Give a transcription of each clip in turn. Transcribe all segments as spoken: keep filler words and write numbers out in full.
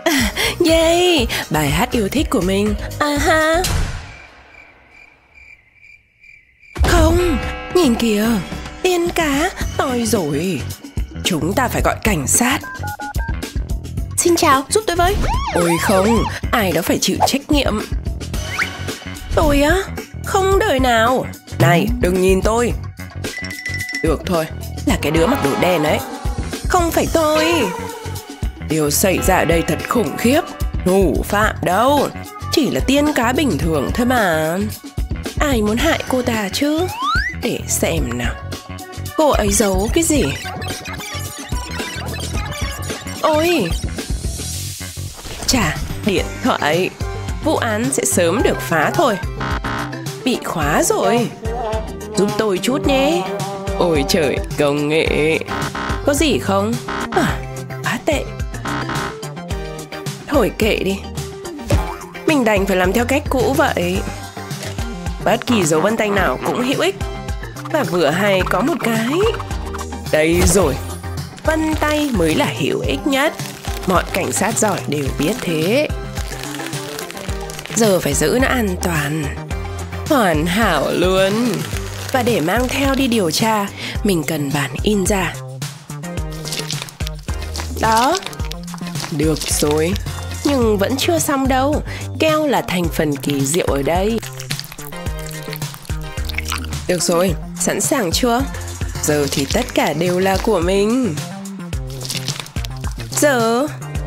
Yay, bài hát yêu thích của mình. À ha. Không, nhìn kìa, tiên cá, tôi rồi. Chúng ta phải gọi cảnh sát. Xin chào, giúp tôi với. Ôi không, ai đó phải chịu trách nhiệm. Tôi á? Không đời nào. Này, đừng nhìn tôi. Được thôi, là cái đứa mặc đồ đen ấy. Không phải tôi. Điều xảy ra ở đây thật khủng khiếp. Ngủ phạm đâu, chỉ là tiên cá bình thường thôi mà. Ai muốn hại cô ta chứ? Để xem nào. Cô ấy giấu cái gì? Ôi, chà, điện thoại. Vụ án sẽ sớm được phá thôi. Bị khóa rồi. Giúp tôi chút nhé. Ôi trời, công nghệ. Có gì không? À, quá tệ. Thôi kệ đi. Mình đành phải làm theo cách cũ vậy. Bất kỳ dấu vân tay nào cũng hữu ích. Và vừa hay có một cái. Đây rồi. Vân tay mới là hữu ích nhất. Mọi cảnh sát giỏi đều biết thế. Giờ phải giữ nó an toàn. Hoàn hảo luôn. Và để mang theo đi điều tra, mình cần bản in ra. Đó. Được rồi. Nhưng vẫn chưa xong đâu. Keo là thành phần kỳ diệu ở đây. Được rồi, sẵn sàng chưa? Giờ thì tất cả đều là của mình. Giờ.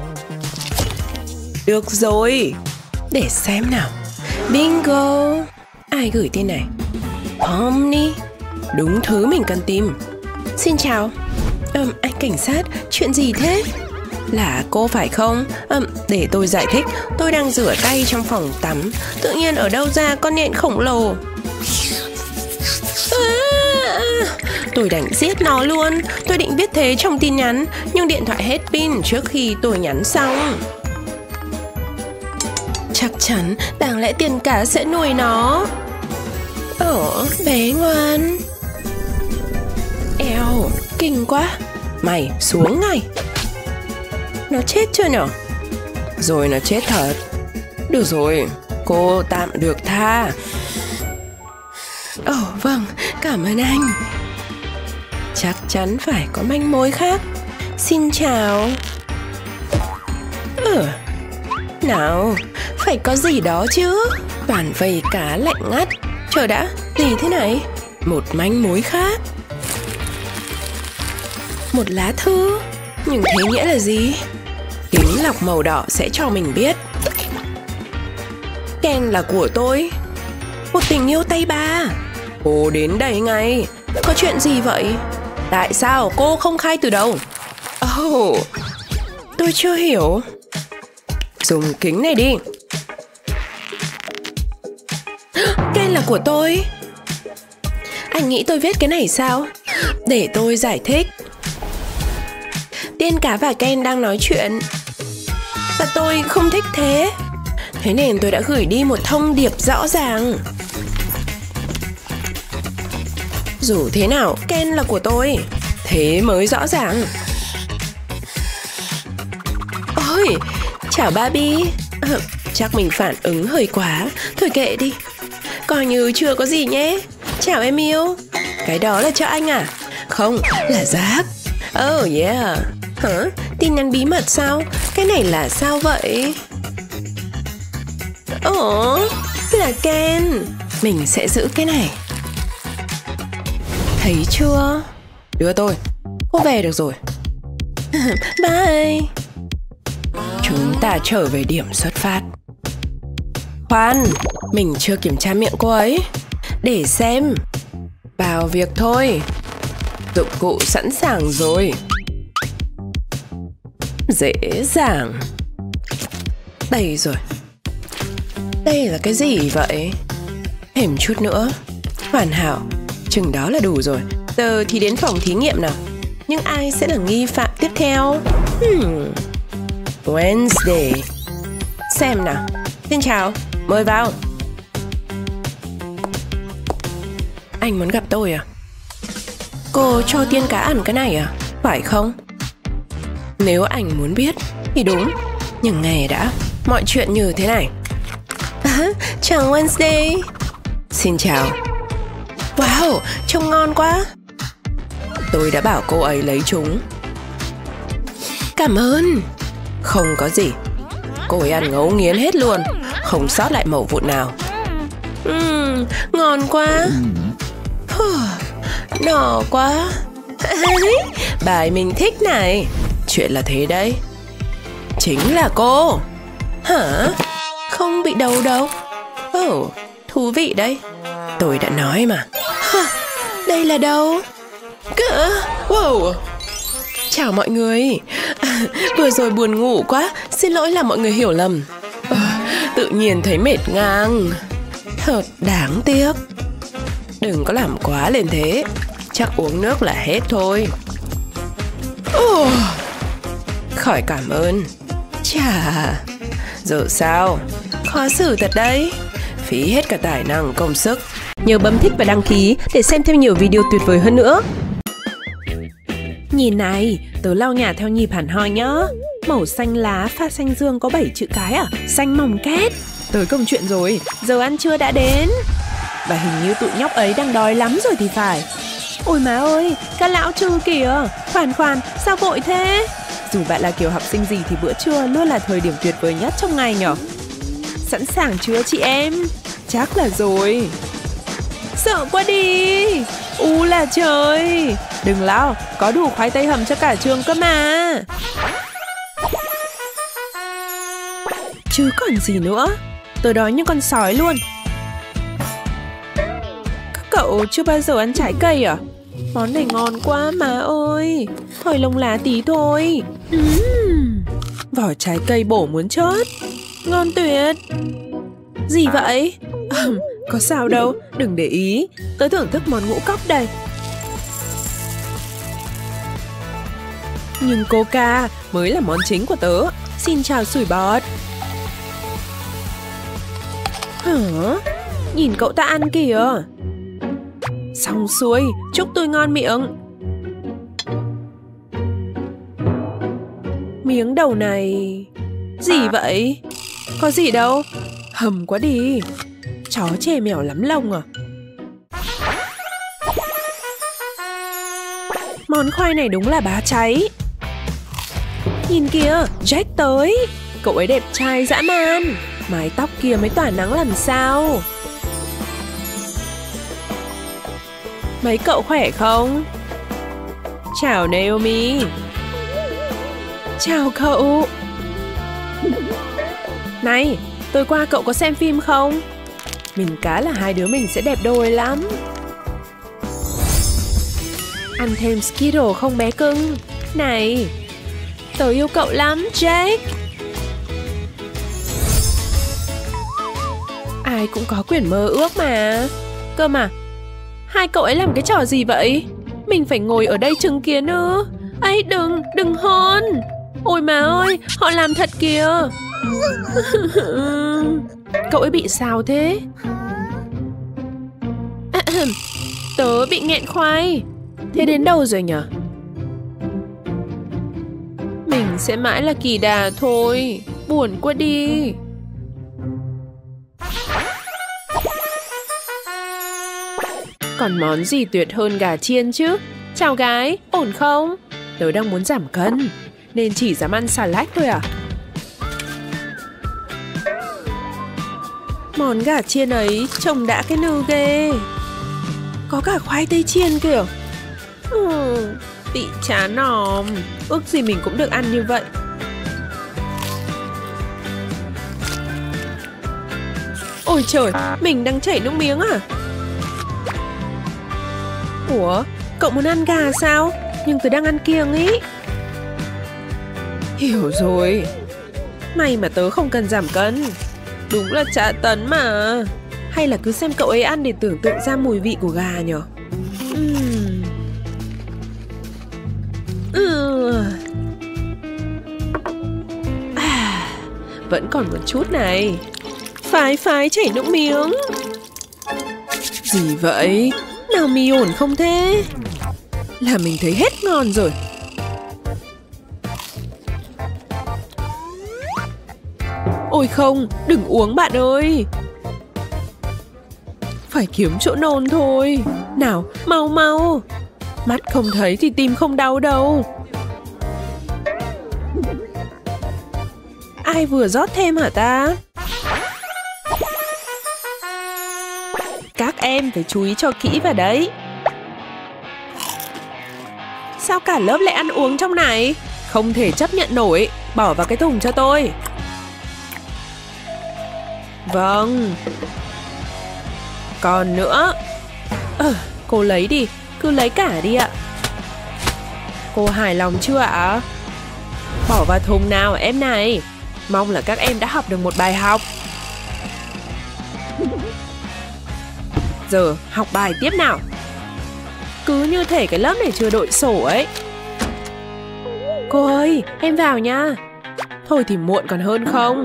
Được rồi. Để xem nào. Bingo. Ai gửi tin này? Omni. Đúng thứ mình cần tìm. Xin chào. Ừm, anh cảnh sát, chuyện gì thế? Là cô phải không? Ừm, để tôi giải thích. Tôi đang rửa tay trong phòng tắm. Tự nhiên ở đâu ra con nhện khổng lồ. À, tôi đành giết nó luôn. Tôi định viết thế trong tin nhắn, nhưng điện thoại hết pin trước khi tôi nhắn xong. Chắc chắn đáng lẽ tiên cá sẽ nuôi nó. Ồ, bé ngoan. Eo, kinh quá. Mày xuống ngay. Nó chết chưa nhở? Rồi nó chết thật. Được rồi, cô tạm được tha. Ồ vâng, cảm ơn anh. Chắc chắn phải có manh mối khác. Xin chào. Ừ. Nào, phải có gì đó chứ. Toàn vây cá lạnh ngắt. Chờ đã, gì thế này? Một manh mối khác. Một lá thư. Nhưng thế nghĩa là gì? Kính lọc màu đỏ sẽ cho mình biết. Ken là của tôi. Một tình yêu tay ba. Cô đến đây ngay. Có chuyện gì vậy? Tại sao cô không khai từ đầu? Oh, tôi chưa hiểu. Dùng kính này đi. Ken là của tôi. Anh nghĩ tôi viết cái này sao? Để tôi giải thích. Tiên cá và Ken đang nói chuyện. Và tôi không thích thế. Thế nên tôi đã gửi đi một thông điệp rõ ràng. Dù thế nào, Ken là của tôi. Thế mới rõ ràng. Ôi, chào Barbie. À, chắc mình phản ứng hơi quá. Thôi kệ đi. Coi như chưa có gì nhé. Chào em yêu. Cái đó là cho anh à? Không, là Jack. Oh yeah. Hả? Tin nhắn bí mật sao? Cái này là sao vậy? Ồ, là Ken. Mình sẽ giữ cái này. Thấy chưa? Đưa tôi. Cô về được rồi. Bye. Chúng ta trở về điểm xuất phát. Khoan, mình chưa kiểm tra miệng cô ấy. Để xem. Vào việc thôi. Dụng cụ sẵn sàng rồi. Dễ dàng. Đây rồi. Đây là cái gì vậy? Thêm chút nữa. Hoàn hảo. Chừng đó là đủ rồi. Giờ thì đến phòng thí nghiệm nào. Nhưng ai sẽ là nghi phạm tiếp theo? Hmm. Wednesday. Xem nào. Xin chào. Mời vào. Anh muốn gặp tôi à? Cô cho tiên cá ăn cái này à? Phải không? Nếu anh muốn biết thì đúng. Nhưng nghe đã, mọi chuyện như thế này. À, chào Wednesday. Xin chào. Wow, trông ngon quá. Tôi đã bảo cô ấy lấy chúng. Cảm ơn. Không có gì. Cô ấy ăn ngấu nghiến hết luôn, không sót lại mẩu vụn nào. Uhm, ngon quá. Đỏ quá. Bài mình thích này. Chuyện là thế đấy. Chính là cô. Hả? Không bị đầu đâu. Ồ, oh, thú vị đấy. Tôi đã nói mà. Hả? Đây là đâu? Cơ. Wow. Chào mọi người. À, vừa rồi buồn ngủ quá, xin lỗi là mọi người hiểu lầm. À, tự nhiên thấy mệt ngang. Thật đáng tiếc. Đừng có làm quá lên thế. Chắc uống nước là hết thôi. Oh, khỏi cảm ơn. Chà, giờ sao? Khó xử thật đấy. Phí hết cả tài năng công sức. Nhớ bấm thích và đăng ký để xem thêm nhiều video tuyệt vời hơn nữa. Nhìn này, tớ lau nhà theo nhịp hẳn hoi nhá. Màu xanh lá pha xanh dương có bảy chữ cái à? Xanh mỏng két. Tới công chuyện rồi, giờ ăn trưa đã đến. Và hình như tụi nhóc ấy đang đói lắm rồi thì phải. Ôi má ơi, các lão trư kìa. Khoan khoan, sao vội thế? Dù bạn là kiểu học sinh gì thì bữa trưa luôn là thời điểm tuyệt vời nhất trong ngày nhở? Sẵn sàng chưa chị em? Chắc là rồi. Sợ quá đi. U là trời. Đừng lo, có đủ khoai tây hầm cho cả trường cơ mà. Chứ còn gì nữa. Tớ đói như con sói luôn. Các cậu chưa bao giờ ăn trái cây à? Món này ngon quá má ơi. Thôi lông lá tí thôi. uhm. Vỏ trái cây bổ muốn chết. Ngon tuyệt. Gì vậy? À, có sao đâu, đừng để ý. Tớ thưởng thức món ngũ cốc đây. Nhưng coca mới là món chính của tớ. Xin chào sủi bọt. Hả? Nhìn cậu ta ăn kìa. Xong xuôi, chúc tôi ngon miệng. Miếng đầu này... Gì vậy? Có gì đâu. Hầm quá đi. Chó chê mèo lắm lông à? Món khoai này đúng là bá cháy. Nhìn kìa, Jack tới. Cậu ấy đẹp trai dã man. Mái tóc kia mới tỏa nắng làm sao. Mấy cậu khỏe không? Chào Naomi. Chào cậu. Này, tôi qua cậu có xem phim không? Mình cá là hai đứa mình sẽ đẹp đôi lắm. Ăn thêm Skittle không bé cưng? Này, tớ yêu cậu lắm, Jake. Ai cũng có quyền mơ ước mà. Cơ mà, hai cậu ấy làm cái trò gì vậy? Mình phải ngồi ở đây chứng kiến ư? Ấy đừng, đừng hôn. Ôi má ơi, họ làm thật kìa. Cậu ấy bị sao thế? Tớ bị nghẹn khoai. Thế đến đâu rồi nhở? Mình sẽ mãi là kỳ đà thôi. Buồn quá đi. Còn món gì tuyệt hơn gà chiên chứ? Chào gái, ổn không? Tớ đang muốn giảm cân nên chỉ dám ăn xà lách thôi à? Món gà chiên ấy trông đã cái nư ghê. Có cả khoai tây chiên kìa. ừ, Bị chán nòm. Ước gì mình cũng được ăn như vậy. Ôi trời, mình đang chảy nước miếng à? Ủa, cậu muốn ăn gà sao? Nhưng tớ đang ăn kiêng ý. Hiểu rồi. May mà tớ không cần giảm cân. Đúng là tra tấn mà. Hay là cứ xem cậu ấy ăn để tưởng tượng ra mùi vị của gà nhở? uhm. Ừ. À, vẫn còn một chút này. Phái phái chảy nước miếng. Gì vậy? Nào mì ổn không thế? Là mình thấy hết ngon rồi. Ôi không, đừng uống bạn ơi. Phải kiếm chỗ nôn thôi. Nào, mau mau. Mắt không thấy thì tim không đau đâu. Ai vừa rót thêm hả ta? Các em phải chú ý cho kỹ vào đấy. Sao cả lớp lại ăn uống trong này? Không thể chấp nhận nổi. Bỏ vào cái thùng cho tôi. Vâng. Còn nữa. Ờ, cô lấy đi. Cứ lấy cả đi ạ. Cô hài lòng chưa ạ? Bỏ vào thùng nào em này. Mong là các em đã học được một bài học. Giờ học bài tiếp nào. Cứ như thể cái lớp này chưa đội sổ ấy. Cô ơi, em vào nha. Thôi thì muộn còn hơn không.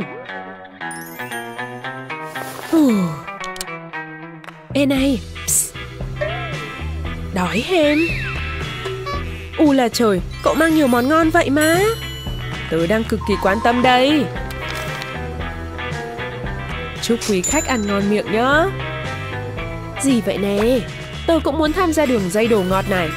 Ê này. Psst. Đói hem. U là trời, cậu mang nhiều món ngon vậy mà. Tớ đang cực kỳ quan tâm đây. Chúc quý khách ăn ngon miệng nhá. Gì vậy nè? Tôi cũng muốn tham gia đường dây đồ ngọt này.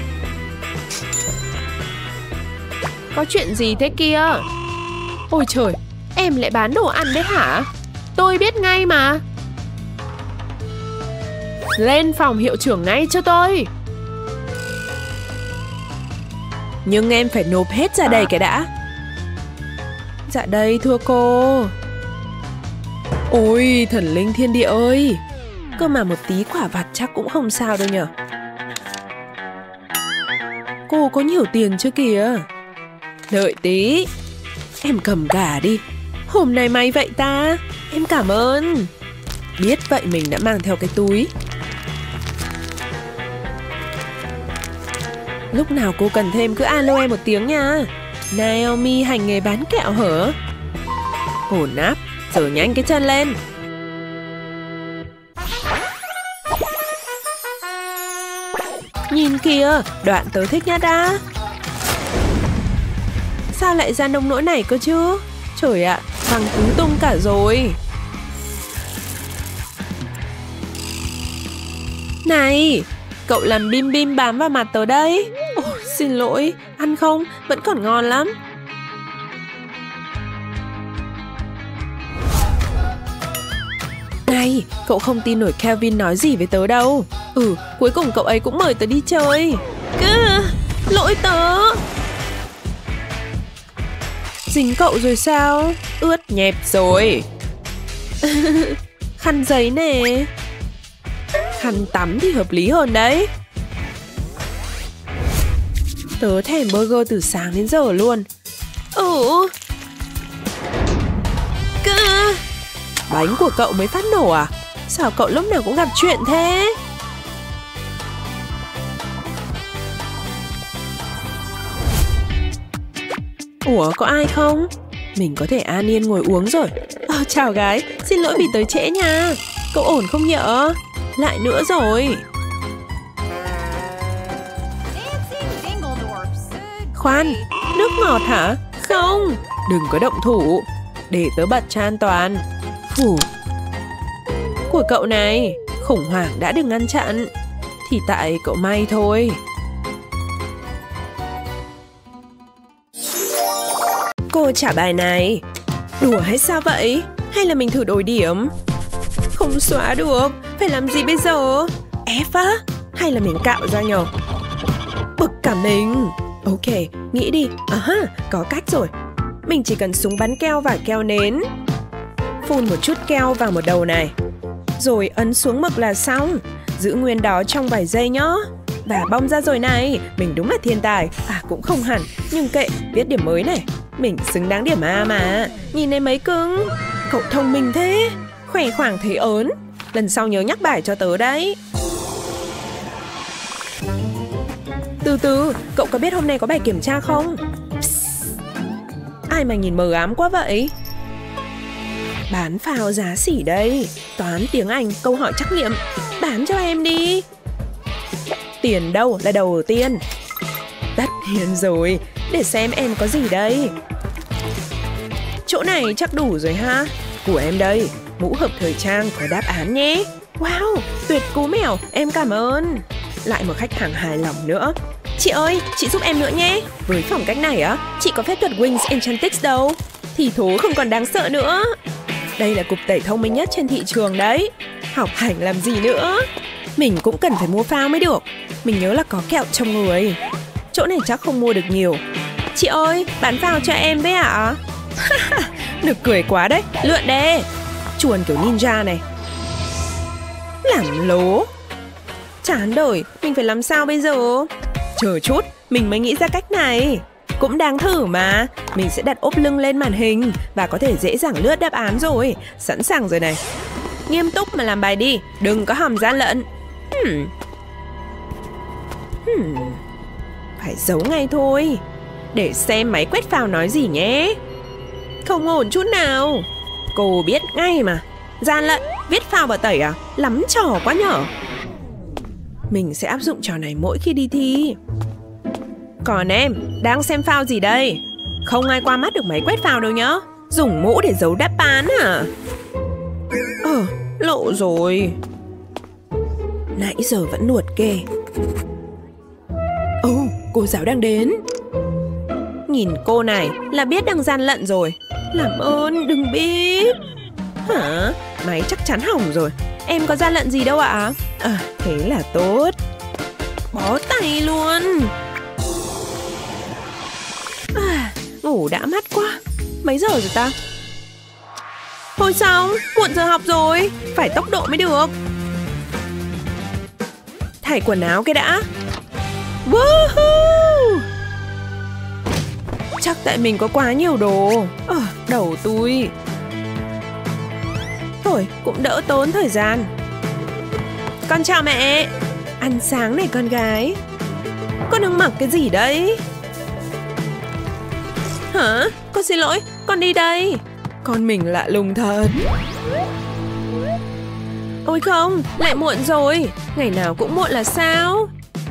Có chuyện gì thế kia? Ôi trời, em lại bán đồ ăn đấy hả? Tôi biết ngay mà. Lên phòng hiệu trưởng ngay cho tôi. Nhưng em phải nộp hết ra đây cái đã. Dạ đây thưa cô. Ôi thần linh thiên địa ơi. Cơ mà một tí quả vặt chắc cũng không sao đâu nhở. Cô có nhiều tiền chưa kìa. Đợi tí. Em cầm cả đi. Hôm nay may vậy ta. Em cảm ơn. Biết vậy mình đã mang theo cái túi. Lúc nào cô cần thêm cứ alo em một tiếng nha. Naomi hành nghề bán kẹo hả? Ổn áp. Giờ nhanh cái chân lên. Nhìn kìa, đoạn tớ thích nhất á. Sao lại ra nông nỗi này cơ chứ? Trời ạ, văng tứ tung cả rồi. Này, cậu làm bim bim bám vào mặt tớ đấy. Ôi, xin lỗi, ăn không? Vẫn còn ngon lắm. Này, cậu không tin nổi Kevin nói gì với tớ đâu. Ừ, cuối cùng cậu ấy cũng mời tớ đi chơi. Cứ, lỗi tớ. Dính cậu rồi sao? Ướt nhẹp rồi. Khăn giấy nè. Khăn tắm thì hợp lý hơn đấy. Tớ thèm burger từ sáng đến giờ luôn. Ừ. Cứ. Bánh của cậu mới phát nổ à? Sao cậu lúc nào cũng gặp chuyện thế? Ủa có ai không? Mình có thể an yên ngồi uống rồi. À, chào gái, xin lỗi vì tới trễ nha. Cậu ổn không nhở? Lại nữa rồi. Khoan, nước ngọt hả? Không, đừng có động thủ. Để tớ bật cho an toàn. Phù. Của cậu này, khủng hoảng đã được ngăn chặn. Thì tại cậu may thôi. Cô trả bài này. Đùa hay sao vậy? Hay là mình thử đổi điểm? Không xóa được. Phải làm gì bây giờ? F á? Hay là mình cạo ra nhờ? Bực cả mình. Ok, nghĩ đi. À ha, có cách rồi. Mình chỉ cần súng bắn keo và keo nến. Phun một chút keo vào một đầu này. Rồi ấn xuống mực là xong. Giữ nguyên đó trong vài giây nhá. Và bong ra rồi này. Mình đúng là thiên tài. À cũng không hẳn. Nhưng kệ, viết điểm mới này. Mình xứng đáng điểm A mà. Nhìn này mấy cưng. Cậu thông minh thế. Khỏe khoảng thấy ớn. Lần sau nhớ nhắc bài cho tớ đấy. Từ từ, cậu có biết hôm nay có bài kiểm tra không? Psst. Ai mà nhìn mờ ám quá vậy? Bán phao giá sỉ đây. Toán, tiếng Anh, câu hỏi trắc nghiệm. Bán cho em đi. Tiền đâu là đầu tiên. Tất nhiên rồi. Để xem em có gì đây. chỗ này chắc đủ rồi ha. Của em đây, mũ hợp thời trang có đáp án nhé. Wow, tuyệt cú mèo, em cảm ơn. Lại một khách hàng hài lòng nữa. Chị ơi, chị giúp em nữa nhé. Với phong cách này á, chị có phép thuật Wings Enchantrix đâu. Thì thú không còn đáng sợ nữa. Đây là cục tẩy thông minh nhất trên thị trường đấy. Học hành làm gì nữa. Mình cũng cần phải mua phao mới được. Mình nhớ là có kẹo trong người. Chỗ này chắc không mua được nhiều. Chị ơi, bán phao cho em với ạ. Nực cười quá đấy. Lượn đê. Chuồn kiểu ninja này. Làm lố. Chán đời, mình phải làm sao bây giờ? Chờ chút, mình mới nghĩ ra cách này. Cũng đáng thử mà. Mình sẽ đặt ốp lưng lên màn hình và có thể dễ dàng lướt đáp án rồi. Sẵn sàng rồi này. Nghiêm túc mà làm bài đi, đừng có hòng gian lận. hmm. Hmm. Phải giấu ngay thôi. Để xem máy quét phao nói gì nhé. Không ổn chút nào. Cô biết ngay mà. Gian lận, viết phao vào tẩy à? Lắm trò quá nhở. Mình sẽ áp dụng trò này mỗi khi đi thi. Còn em, đang xem phao gì đây? Không ai qua mắt được máy quét phao đâu nhá. Dùng mũ để giấu đáp án à? Ờ, lộ rồi. Nãy giờ vẫn nuột kê. Ồ, oh, cô giáo đang đến. Nhìn cô này là biết đang gian lận rồi. Làm ơn đừng biết. Hả? Máy chắc chắn hỏng rồi. Em có gian lận gì đâu ạ? À, thế là tốt. Bó tay luôn. À, ngủ đã mắt quá. Mấy giờ rồi ta? Thôi xong, muộn giờ học rồi. Phải tốc độ mới được. Thay quần áo cái đã. Woohoo! Chắc tại mình có quá nhiều đồ. Ờ, đầu tôi. Thôi, cũng đỡ tốn thời gian. Con chào mẹ. Ăn sáng này con gái. Con đang mặc cái gì đấy? Hả? Con xin lỗi, con đi đây. Con mình lạ lùng thật. Ôi không, lại muộn rồi. Ngày nào cũng muộn là sao?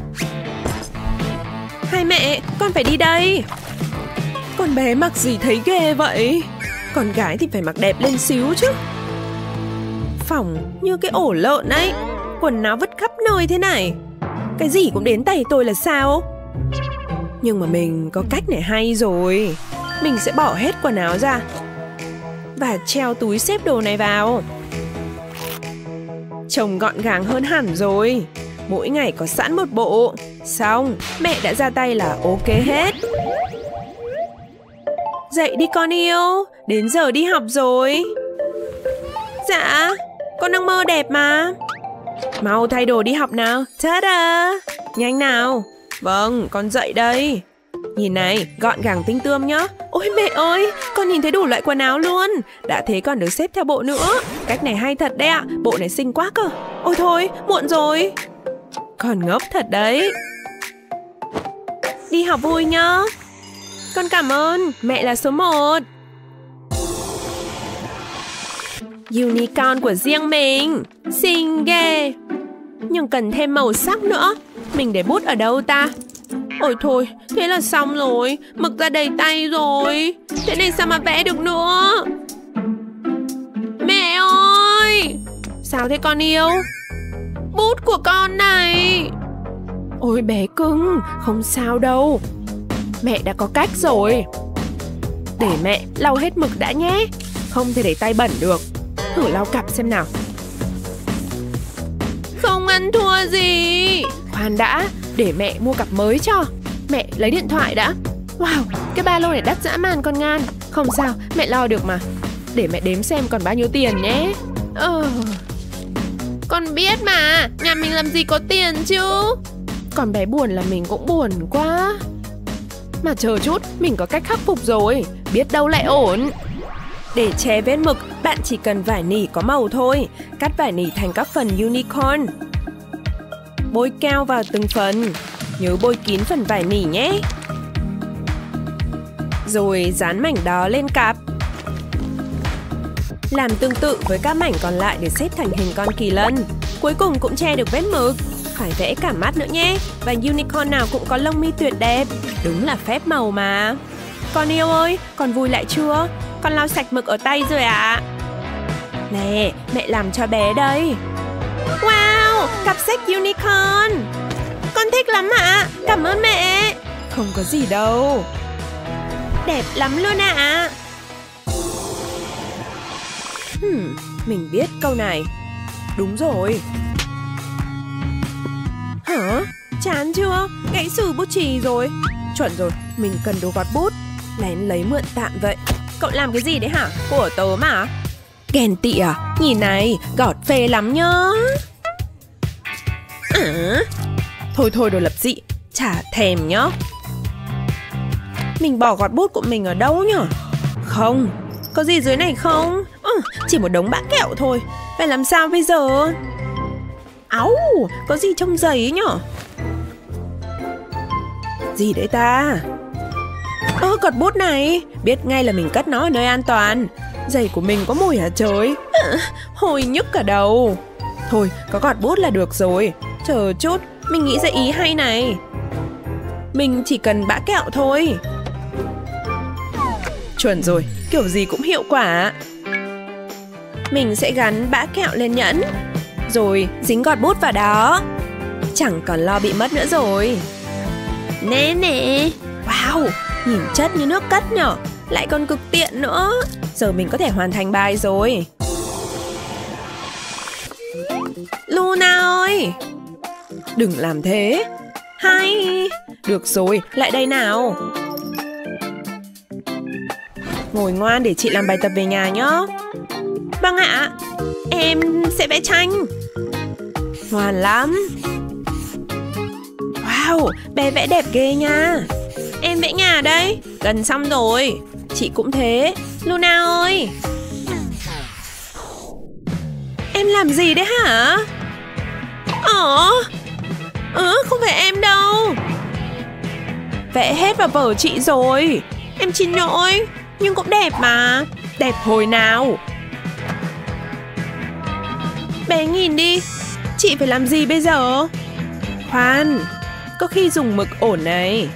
Hai mẹ, con phải đi đây. Con bé mặc gì thấy ghê vậy? Con gái thì phải mặc đẹp lên xíu chứ. Phỏng như cái ổ lợn ấy. Quần áo vứt khắp nơi thế này. Cái gì cũng đến tay tôi là sao? Nhưng mà mình có cách này hay rồi. Mình sẽ bỏ hết quần áo ra và treo túi xếp đồ này vào. Trông gọn gàng hơn hẳn rồi. Mỗi ngày có sẵn một bộ. Xong, mẹ đã ra tay là ok hết. Dậy đi con yêu. Đến giờ đi học rồi. Dạ, con đang mơ đẹp mà. Mau thay đồ đi học nào. Ta-da. Nhanh nào. Vâng, con dậy đây. Nhìn này, gọn gàng tinh tươm nhá. Ôi mẹ ơi, con nhìn thấy đủ loại quần áo luôn. Đã thế còn được xếp theo bộ nữa. Cách này hay thật đấy ạ. Bộ này xinh quá cơ. Ôi thôi, muộn rồi. Con ngốc thật đấy. Đi học vui nhá. Con cảm ơn, mẹ là số một. Unicorn của riêng mình. Xinh ghê. Nhưng cần thêm màu sắc nữa. Mình để bút ở đâu ta? Ôi thôi, thế là xong rồi. Mực ra đầy tay rồi. Thế này sao mà vẽ được nữa? Mẹ ơi! Sao thế con yêu? Bút của con này. Ôi bé cưng, không sao đâu. Mẹ đã có cách rồi. Để mẹ lau hết mực đã nhé. Không thể để tay bẩn được. Thử lau cặp xem nào. Không ăn thua gì. Khoan đã, để mẹ mua cặp mới cho. Mẹ lấy điện thoại đã. Wow, cái ba lô này đắt dã man con Ngan. Không sao, mẹ lo được mà. Để mẹ đếm xem còn bao nhiêu tiền nhé. Ờ... Con biết mà, nhà mình làm gì có tiền chứ. Còn bé buồn là mình cũng buồn quá. Mà chờ chút, mình có cách khắc phục rồi. Biết đâu lại ổn. Để che vết mực, bạn chỉ cần vải nỉ có màu thôi. Cắt vải nỉ thành các phần unicorn. Bôi keo vào từng phần. Nhớ bôi kín phần vải nỉ nhé. Rồi dán mảnh đó lên cặp. Làm tương tự với các mảnh còn lại để xếp thành hình con kỳ lân. Cuối cùng cũng che được vết mực. Phải vẽ cả mắt nữa nhé. Và unicorn nào cũng có lông mi tuyệt đẹp. Đúng là phép màu mà. Con yêu ơi, con vui lại chưa? con lau sạch mực ở tay rồi ạ. Nè, mẹ làm cho bé đây. Wow, cặp sách unicorn. Con thích lắm ạ, cảm ơn mẹ. Không có gì đâu. Đẹp lắm luôn ạ. Hmm, mình biết câu này. Đúng rồi. Hả? Chán chưa? Gãy sử bút chì rồi. Chuẩn rồi, mình cần đồ gọt bút. Lén lấy mượn tạm vậy. Cậu làm cái gì đấy hả? Của tớ mà. Ghen tị à? Nhìn này, gọt phê lắm nhá. À, thôi thôi đồ lập dị, chả thèm nhá. Mình bỏ gọt bút của mình ở đâu nhở? Không, có gì dưới này không? Ừ, chỉ một đống bã kẹo thôi. Phải làm sao bây giờ? Áu, có gì trong giày ấy nhở? Gì đấy ta? Ơ, gọt bút này. Biết ngay là mình cất nó ở nơi an toàn. Giày của mình có mùi hả trời? À, hồi nhức cả đầu. Thôi, có gọt bút là được rồi. Chờ chút, mình nghĩ ra ý hay này. Mình chỉ cần bã kẹo thôi. Chuẩn rồi, kiểu gì cũng hiệu quả. Mình sẽ gắn bã kẹo lên nhẫn, rồi dính gọt bút vào đó. Chẳng còn lo bị mất nữa rồi. Nè nè. Wow, nhìn chất như nước cất nhở. Lại còn cực tiện nữa. Giờ mình có thể hoàn thành bài rồi. Luna ơi, đừng làm thế. Hay. Được rồi, lại đây nào. Ngồi ngoan để chị làm bài tập về nhà nhá. Vâng ạ, em sẽ vẽ tranh. Ngoan lắm. Wow, bé vẽ đẹp ghê nha. Em vẽ nhà đây, gần xong rồi. Chị cũng thế. Luna ơi, em làm gì đấy hả? Ờ, ừ, không phải em đâu. Vẽ hết vào vở chị rồi. Em xin lỗi, nhưng cũng đẹp mà. Đẹp hồi nào. Bé nhìn đi. Chị phải làm gì bây giờ? Khoan, có khi dùng mực ổn này.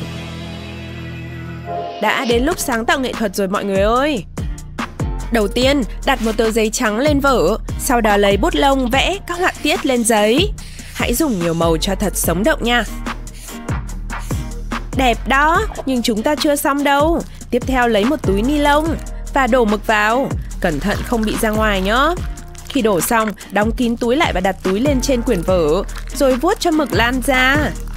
Đã đến lúc sáng tạo nghệ thuật rồi mọi người ơi. Đầu tiên, đặt một tờ giấy trắng lên vở. Sau đó lấy bút lông vẽ các họa tiết lên giấy. Hãy dùng nhiều màu cho thật sống động nha. Đẹp đó, nhưng chúng ta chưa xong đâu. Tiếp theo lấy một túi ni lông và đổ mực vào. Cẩn thận không bị ra ngoài nhé. Khi đổ xong, đóng kín túi lại và đặt túi lên trên quyển vở. Rồi vuốt cho mực lan ra.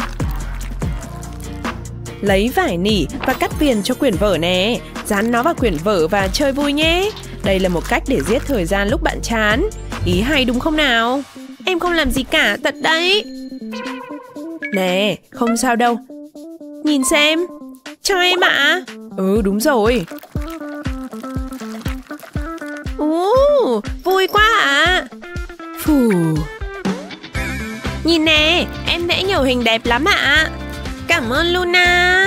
Lấy vải nỉ và cắt viền cho quyển vở nè. Dán nó vào quyển vở và chơi vui nhé. Đây là một cách để giết thời gian lúc bạn chán. Ý hay đúng không nào? Em không làm gì cả, thật đấy. Nè, không sao đâu. Nhìn xem. Cho em ạ. À? Ừ, đúng rồi. Ồ, vui quá ạ. À. Phù. Nhìn nè, em vẽ nhiều hình đẹp lắm ạ. À. Cảm ơn Luna.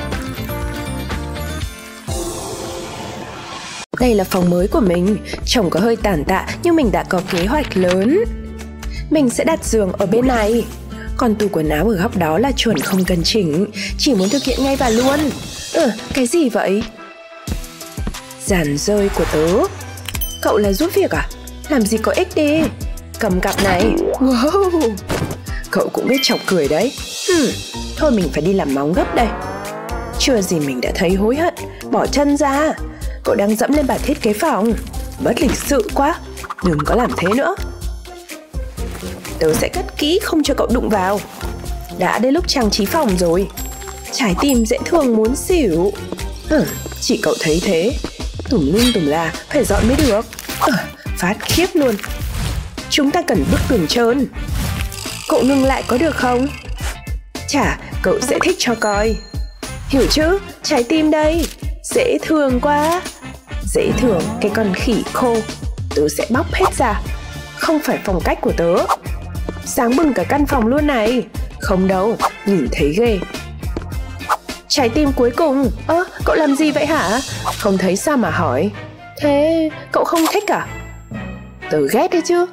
Đây là phòng mới của mình. Trông có hơi tàn tạ nhưng mình đã có kế hoạch lớn. Mình sẽ đặt giường ở bên này. Còn tủ quần áo ở góc đó là chuẩn không cần chỉnh. Chỉ muốn thực hiện ngay và luôn. Ừ, cái gì vậy? Dàn rơi của tớ. Cậu là giúp việc à? Làm gì có ích đi. Cầm cặp này. Wow. Cậu cũng biết chọc cười đấy. hmm. Thôi mình phải đi làm móng gấp đây. Chưa gì mình đã thấy hối hận. Bỏ chân ra. Cậu đang dẫm lên bản thiết kế phòng. Bất lịch sự quá. Đừng có làm thế nữa. Tớ sẽ cất kỹ không cho cậu đụng vào. Đã đến lúc trang trí phòng rồi. Trái tim dễ thương muốn xỉu. ừ, Chỉ cậu thấy thế. Tùm lum tùm la phải dọn mới được. ừ, Phát khiếp luôn. Chúng ta cần bức tường trơn. Cậu ngừng lại có được không? Chả, cậu sẽ thích cho coi. Hiểu chứ, trái tim đây. Dễ thương quá. Dễ thương cái con khỉ khô. Tớ sẽ bóc hết ra. Không phải phong cách của tớ. Sáng bừng cả căn phòng luôn này. Không đâu, nhìn thấy ghê. Trái tim cuối cùng. Ơ, à, cậu làm gì vậy hả? Không thấy sao mà hỏi. Thế cậu không thích à? Tớ ghét đấy chứ.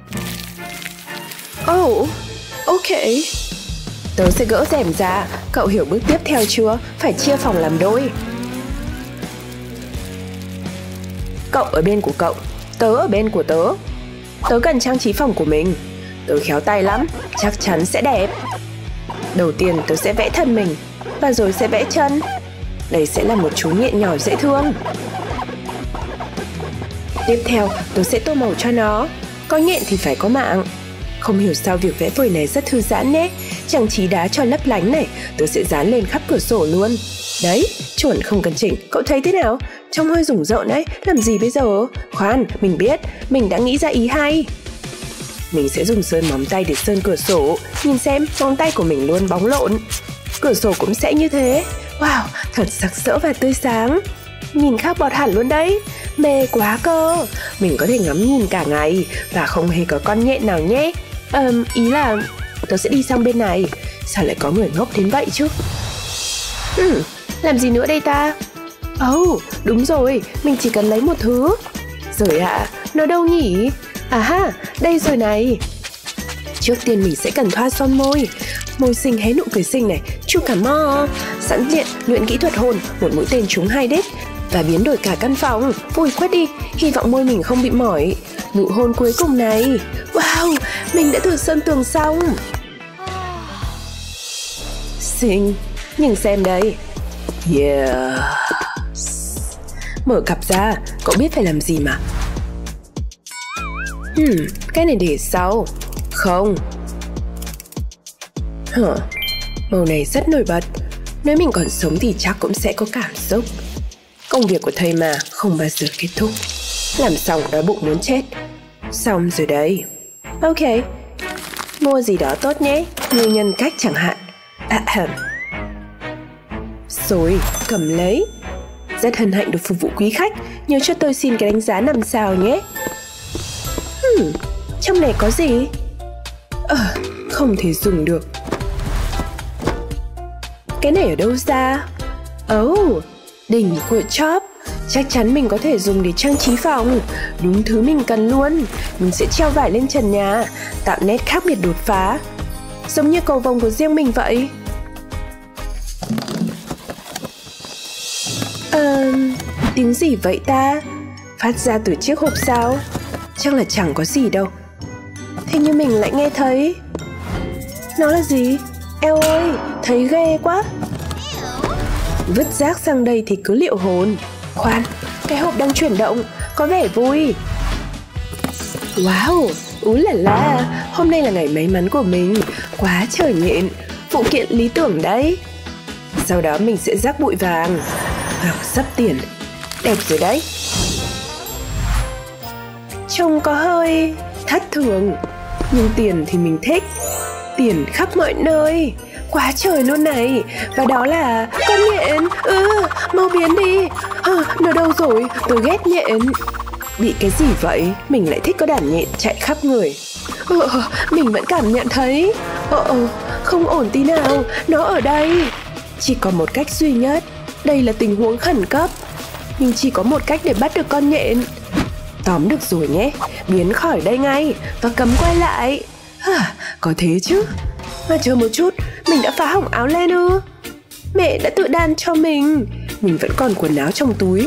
Oh, ok. Tớ sẽ gỡ rèm ra. Cậu hiểu bước tiếp theo chưa? Phải chia phòng làm đôi. Cậu ở bên của cậu, tớ ở bên của tớ. Tớ cần trang trí phòng của mình. Tớ khéo tay lắm, chắc chắn sẽ đẹp. Đầu tiên tớ sẽ vẽ thân mình, và rồi sẽ vẽ chân. Đây sẽ là một chú nhện nhỏ dễ thương. Tiếp theo, tớ sẽ tô màu cho nó. Có nhện thì phải có mạng. Không hiểu sao việc vẽ vời này rất thư giãn nhé. Trang trí đá cho lấp lánh này, tớ sẽ dán lên khắp cửa sổ luôn. Đấy, chuẩn không cần chỉnh, cậu thấy thế nào? Trông hơi rủng rợn đấy, làm gì bây giờ? Khoan, mình biết, mình đã nghĩ ra ý hay. Mình sẽ dùng sơn móng tay để sơn cửa sổ. Nhìn xem, móng tay của mình luôn bóng lộn. Cửa sổ cũng sẽ như thế. Wow, thật sặc sỡ và tươi sáng. Nhìn khác bọt hẳn luôn đấy. Mê quá cơ. Mình có thể ngắm nhìn cả ngày và không hề có con nhện nào nhé. Ờm, ý là tớ sẽ đi sang bên này. Sao lại có người ngốc đến vậy chứ? Ừ, làm gì nữa đây ta? Ồ, oh, đúng rồi, mình chỉ cần lấy một thứ. Rồi ạ, à, nó đâu nhỉ? À ha, đây rồi này. Trước tiên mình sẽ cần thoa son môi. Môi xinh hé nụ cười xinh này. Chu cả mò. Sẵn diện luyện kỹ thuật hôn, một mũi tên trúng hai đích và biến đổi cả căn phòng. Vui quá đi, hy vọng môi mình không bị mỏi. Nụ hôn cuối cùng này. Wow, mình đã thử sơn tường xong. Xinh, nhưng xem đây. Yeah. Mở cặp ra, cậu biết phải làm gì mà. Hmm, cái này để sau. Không. Hả, màu này rất nổi bật. Nếu mình còn sống thì chắc cũng sẽ có cảm xúc. Công việc của thầy mà không bao giờ kết thúc. Làm xong đói bụng muốn chết. Xong rồi đấy. Ok, mua gì đó tốt nhé, như nhân cách chẳng hạn. À, rồi, cầm lấy. Rất hân hạnh được phục vụ quý khách. Nhớ cho tôi xin cái đánh giá năm sao nhé. Hmm, trong này có gì? Ờ, à, không thể dùng được. Cái này ở đâu ra? Oh, đỉnh của chóp. Chắc chắn mình có thể dùng để trang trí phòng. Đúng thứ mình cần luôn. Mình sẽ treo vải lên trần nhà, tạo nét khác biệt đột phá, giống như cầu vồng của riêng mình vậy. Ờ, tiếng gì vậy ta? Phát ra từ chiếc hộp sao? Chắc là chẳng có gì đâu. Thế nhưng mình lại nghe thấy. Nó là gì? Eo ơi, thấy ghê quá. Vứt rác sang đây thì cứ liệu hồn. Khoan, cái hộp đang chuyển động, có vẻ vui. Wow, úi là la, hôm nay là ngày may mắn của mình. Quá trời nhện, phụ kiện lý tưởng đấy. Sau đó mình sẽ rắc bụi vàng. Wow, sắp tiền. Đẹp rồi đấy. Trông có hơi thất thường, nhưng tiền thì mình thích. Tiền khắp mọi nơi, quá trời luôn này. Và đó là con nhện. Ừ, mau biến đi. À, nó đâu rồi? Tôi ghét nhện. Bị cái gì vậy? Mình lại thích có đàn nhện chạy khắp người. Ờ, mình vẫn cảm nhận thấy. Ờ, không ổn tí nào. Nó ở đây. Chỉ có một cách duy nhất. Đây là tình huống khẩn cấp. Nhưng chỉ có một cách để bắt được con nhện. Tóm được rồi nhé. Biến khỏi đây ngay và cấm quay lại. À, có thế chứ. Mà chờ một chút, mình đã phá hỏng áo len ư? Mẹ đã tự đan cho mình. Mình vẫn còn quần áo trong túi.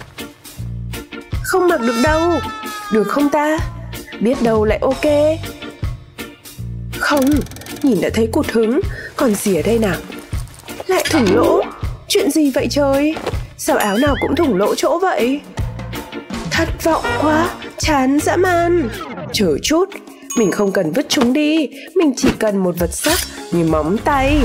Không mặc được đâu. Được không ta? Biết đâu lại ok. Không, nhìn đã thấy cụt hứng. Còn gì ở đây nào? Lại thủng lỗ. Chuyện gì vậy trời? Sao áo nào cũng thủng lỗ chỗ vậy? Thất vọng quá, chán dã man. Chờ chút, mình không cần vứt chúng đi. Mình chỉ cần một vật sắc như móng tay.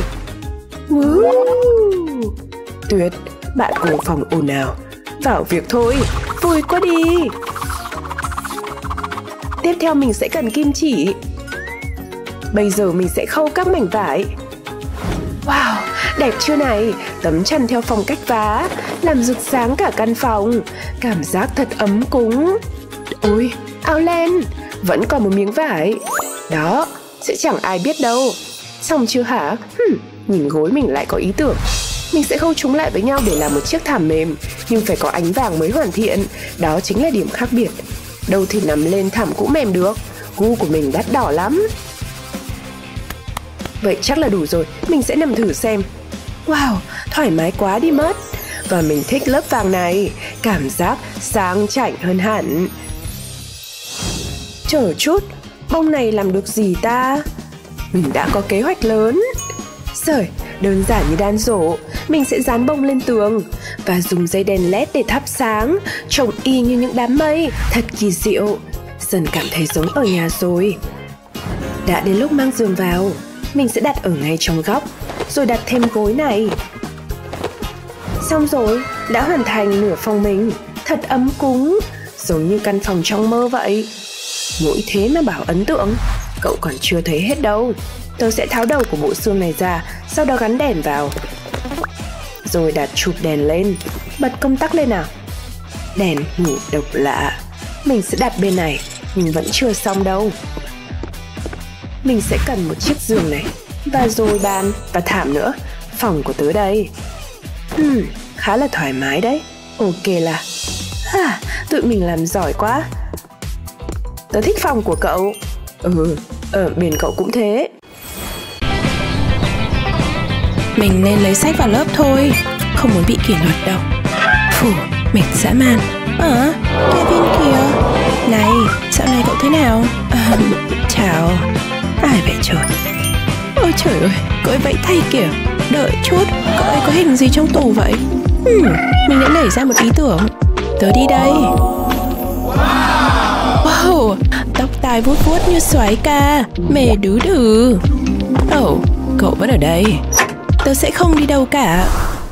uh, Tuyệt, bạn cùng phòng ồn ào. Vào việc thôi, vui quá đi. Tiếp theo mình sẽ cần kim chỉ. Bây giờ mình sẽ khâu các mảnh vải. Wow, đẹp chưa này? Tấm chăn theo phong cách vá, làm rực sáng cả căn phòng. Cảm giác thật ấm cúng. Ôi, áo len, vẫn còn một miếng vải. Đó, sẽ chẳng ai biết đâu. Xong chưa hả? Hm, nhìn gối mình lại có ý tưởng. Mình sẽ khâu chúng lại với nhau để làm một chiếc thảm mềm. Nhưng phải có ánh vàng mới hoàn thiện. Đó chính là điểm khác biệt. Đâu thì nằm lên thảm cũ mềm được. Gu của mình đắt đỏ lắm. Vậy chắc là đủ rồi. Mình sẽ nằm thử xem. Wow, thoải mái quá đi mất. và mình thích lớp vàng này. Cảm giác sang chảnh hơn hẳn. Chờ chút, bông này làm được gì ta? Mình đã có kế hoạch lớn. Rồi, đơn giản như đan rổ, mình sẽ dán bông lên tường và dùng dây đèn led để thắp sáng, trông y như những đám mây, thật kỳ diệu. Dần cảm thấy giống ở nhà rồi. Đã đến lúc mang giường vào, mình sẽ đặt ở ngay trong góc, rồi đặt thêm gối này. Xong rồi, đã hoàn thành nửa phòng mình, thật ấm cúng, giống như căn phòng trong mơ vậy. Mỗi thế mà bảo ấn tượng, cậu còn chưa thấy hết đâu. Tớ sẽ tháo đầu của bộ xương này ra, sau đó gắn đèn vào. Rồi đặt chụp đèn lên, bật công tắc lên nào. Đèn ngủ độc lạ. Mình sẽ đặt bên này, nhưng vẫn chưa xong đâu. Mình sẽ cần một chiếc giường này, và rồi bàn và thảm nữa. Phòng của tớ đây. Hmm, khá là thoải mái đấy. Ok là à, tụi mình làm giỏi quá. Tớ thích phòng của cậu. Ừ, ở bên cậu cũng thế. Mình nên lấy sách vào lớp thôi, không muốn bị kỷ luật đâu. Phù, mệt dã man. À, Kevin kìa. Này, dạo này cậu thế nào? À, chào. Ai vậy trời? Ôi trời ơi, cậu ấy vẫy tay kìa. Đợi chút, cậu ấy có hình gì trong tủ vậy? Hmm, mình đã nảy ra một ý tưởng. Tớ đi đây. Wow, tóc tai vuốt vuốt như soái ca, mề đứ đừ. Ồ, oh, cậu vẫn ở đây. Tớ sẽ không đi đâu cả.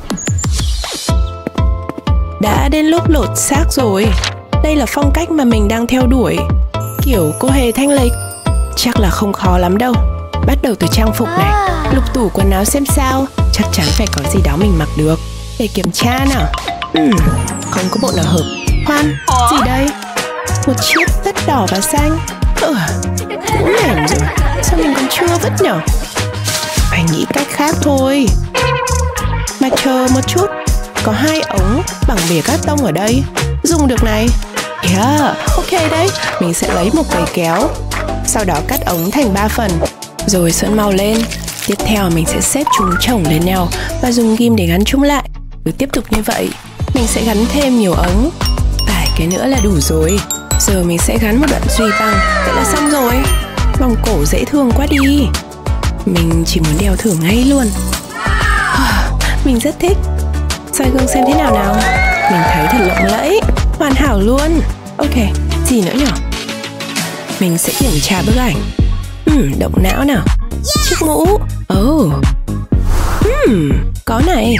Đã đến lúc lột xác rồi. Đây là phong cách mà mình đang theo đuổi, kiểu cô hề thanh lịch. Chắc là không khó lắm đâu. Bắt đầu từ trang phục này. Lục tủ quần áo xem sao. Chắc chắn phải có gì đó mình mặc được. Để kiểm tra nào. uhm, Không có bộ nào hợp. Khoan, gì đây? Một chiếc tất đỏ và xanh. Ừ, cũng mềm rồi. Sao mình còn chưa vứt nhở? Phải nghĩ cách khác thôi. Mà chờ một chút, có hai ống bằng bìa cát tông ở đây. Dùng được này. Yeah, ok đấy. Mình sẽ lấy một cây kéo, sau đó cắt ống thành ba phần, rồi sơn màu lên. Tiếp theo mình sẽ xếp chúng chồng lên nhau và dùng ghim để gắn chúng lại. Cứ tiếp tục như vậy. Mình sẽ gắn thêm nhiều ống. Vài cái nữa là đủ rồi. Giờ mình sẽ gắn một đoạn duy băng. Vậy là xong rồi. Vòng cổ dễ thương quá đi. Mình chỉ muốn đeo thử ngay luôn. Mình rất thích. Soi gương xem thế nào nào. Mình thấy thật lộng lẫy, hoàn hảo luôn. Ok, gì nữa nhỉ? Mình sẽ kiểm tra bức ảnh. uhm, Động não nào. Chiếc mũ. Oh, uhm, có này.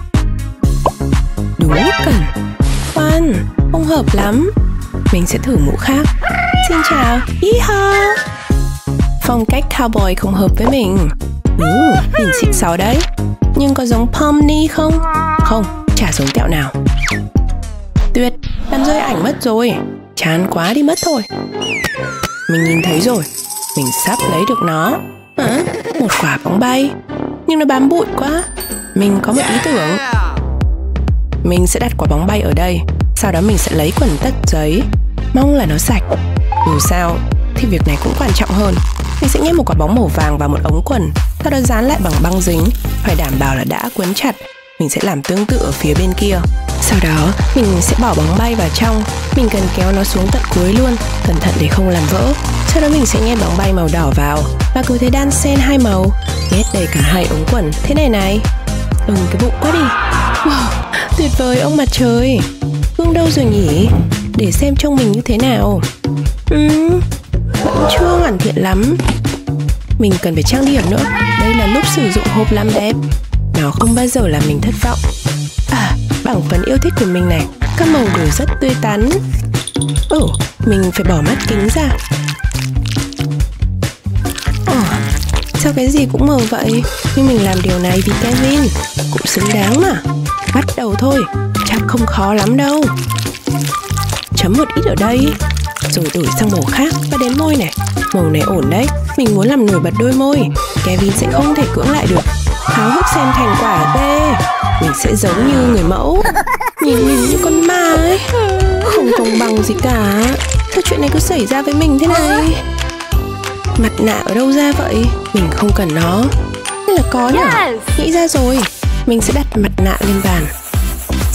Đúng lúc cần. Khoan, không hợp lắm. Mình sẽ thử mũ khác. Xin chào. Yeehaw. Phong cách cowboy không hợp với mình. uh, Nhìn xịn xò đấy. Nhưng có giống Pomni không? Không, chả giống tẹo nào. Tuyệt, làm rơi ảnh mất rồi. Chán quá đi mất thôi. Mình nhìn thấy rồi. Mình sắp lấy được nó. À, một quả bóng bay. Nhưng nó bám bụi quá. Mình có một ý tưởng. Mình sẽ đặt quả bóng bay ở đây. Sau đó mình sẽ lấy quần tất giấy. Mong là nó sạch. Dù sao thì việc này cũng quan trọng hơn. Mình sẽ nhét một quả bóng màu vàng vào một ống quần, sau đó dán lại bằng băng dính. Phải đảm bảo là đã quấn chặt. Mình sẽ làm tương tự ở phía bên kia. Sau đó mình sẽ bỏ bóng bay vào trong. Mình cần kéo nó xuống tận cuối luôn, cẩn thận để không làm vỡ. Sau đó mình sẽ nhét bóng bay màu đỏ vào và cứ thế đan xen hai màu, nhét đầy cả hai ống quần thế này này. Ừm, cái bụng quá đi. Wow, tuyệt vời ông mặt trời. Gương đâu rồi nhỉ? Để xem trông mình như thế nào. Ừm, vẫn chưa hoàn thiện lắm. Mình cần phải trang điểm nữa. Đây là lúc sử dụng hộp làm đẹp. Nó không bao giờ làm mình thất vọng. À, bảng phấn yêu thích của mình này. Các màu đều rất tươi tắn. Ồ, oh, mình phải bỏ mắt kính ra. Ồ, oh, sao cái gì cũng màu vậy? Nhưng mình làm điều này vì Kevin. Cũng xứng đáng mà. Bắt đầu thôi, chắc không khó lắm đâu. Chấm một ít ở đây, rồi đổi sang màu khác và đến môi này. Màu này ổn đấy. Mình muốn làm nổi bật đôi môi. Kevin sẽ không thể cưỡng lại được. Háo hức xem thành quả ghê. Mình sẽ giống như người mẫu. Nhìn mình như con ma ấy. Không công bằng gì cả. Sao chuyện này cứ xảy ra với mình thế này? Mặt nạ ở đâu ra vậy? Mình không cần nó. Hay là có nhỉ? Nghĩ ra rồi. Mình sẽ đặt mặt nạ lên bàn.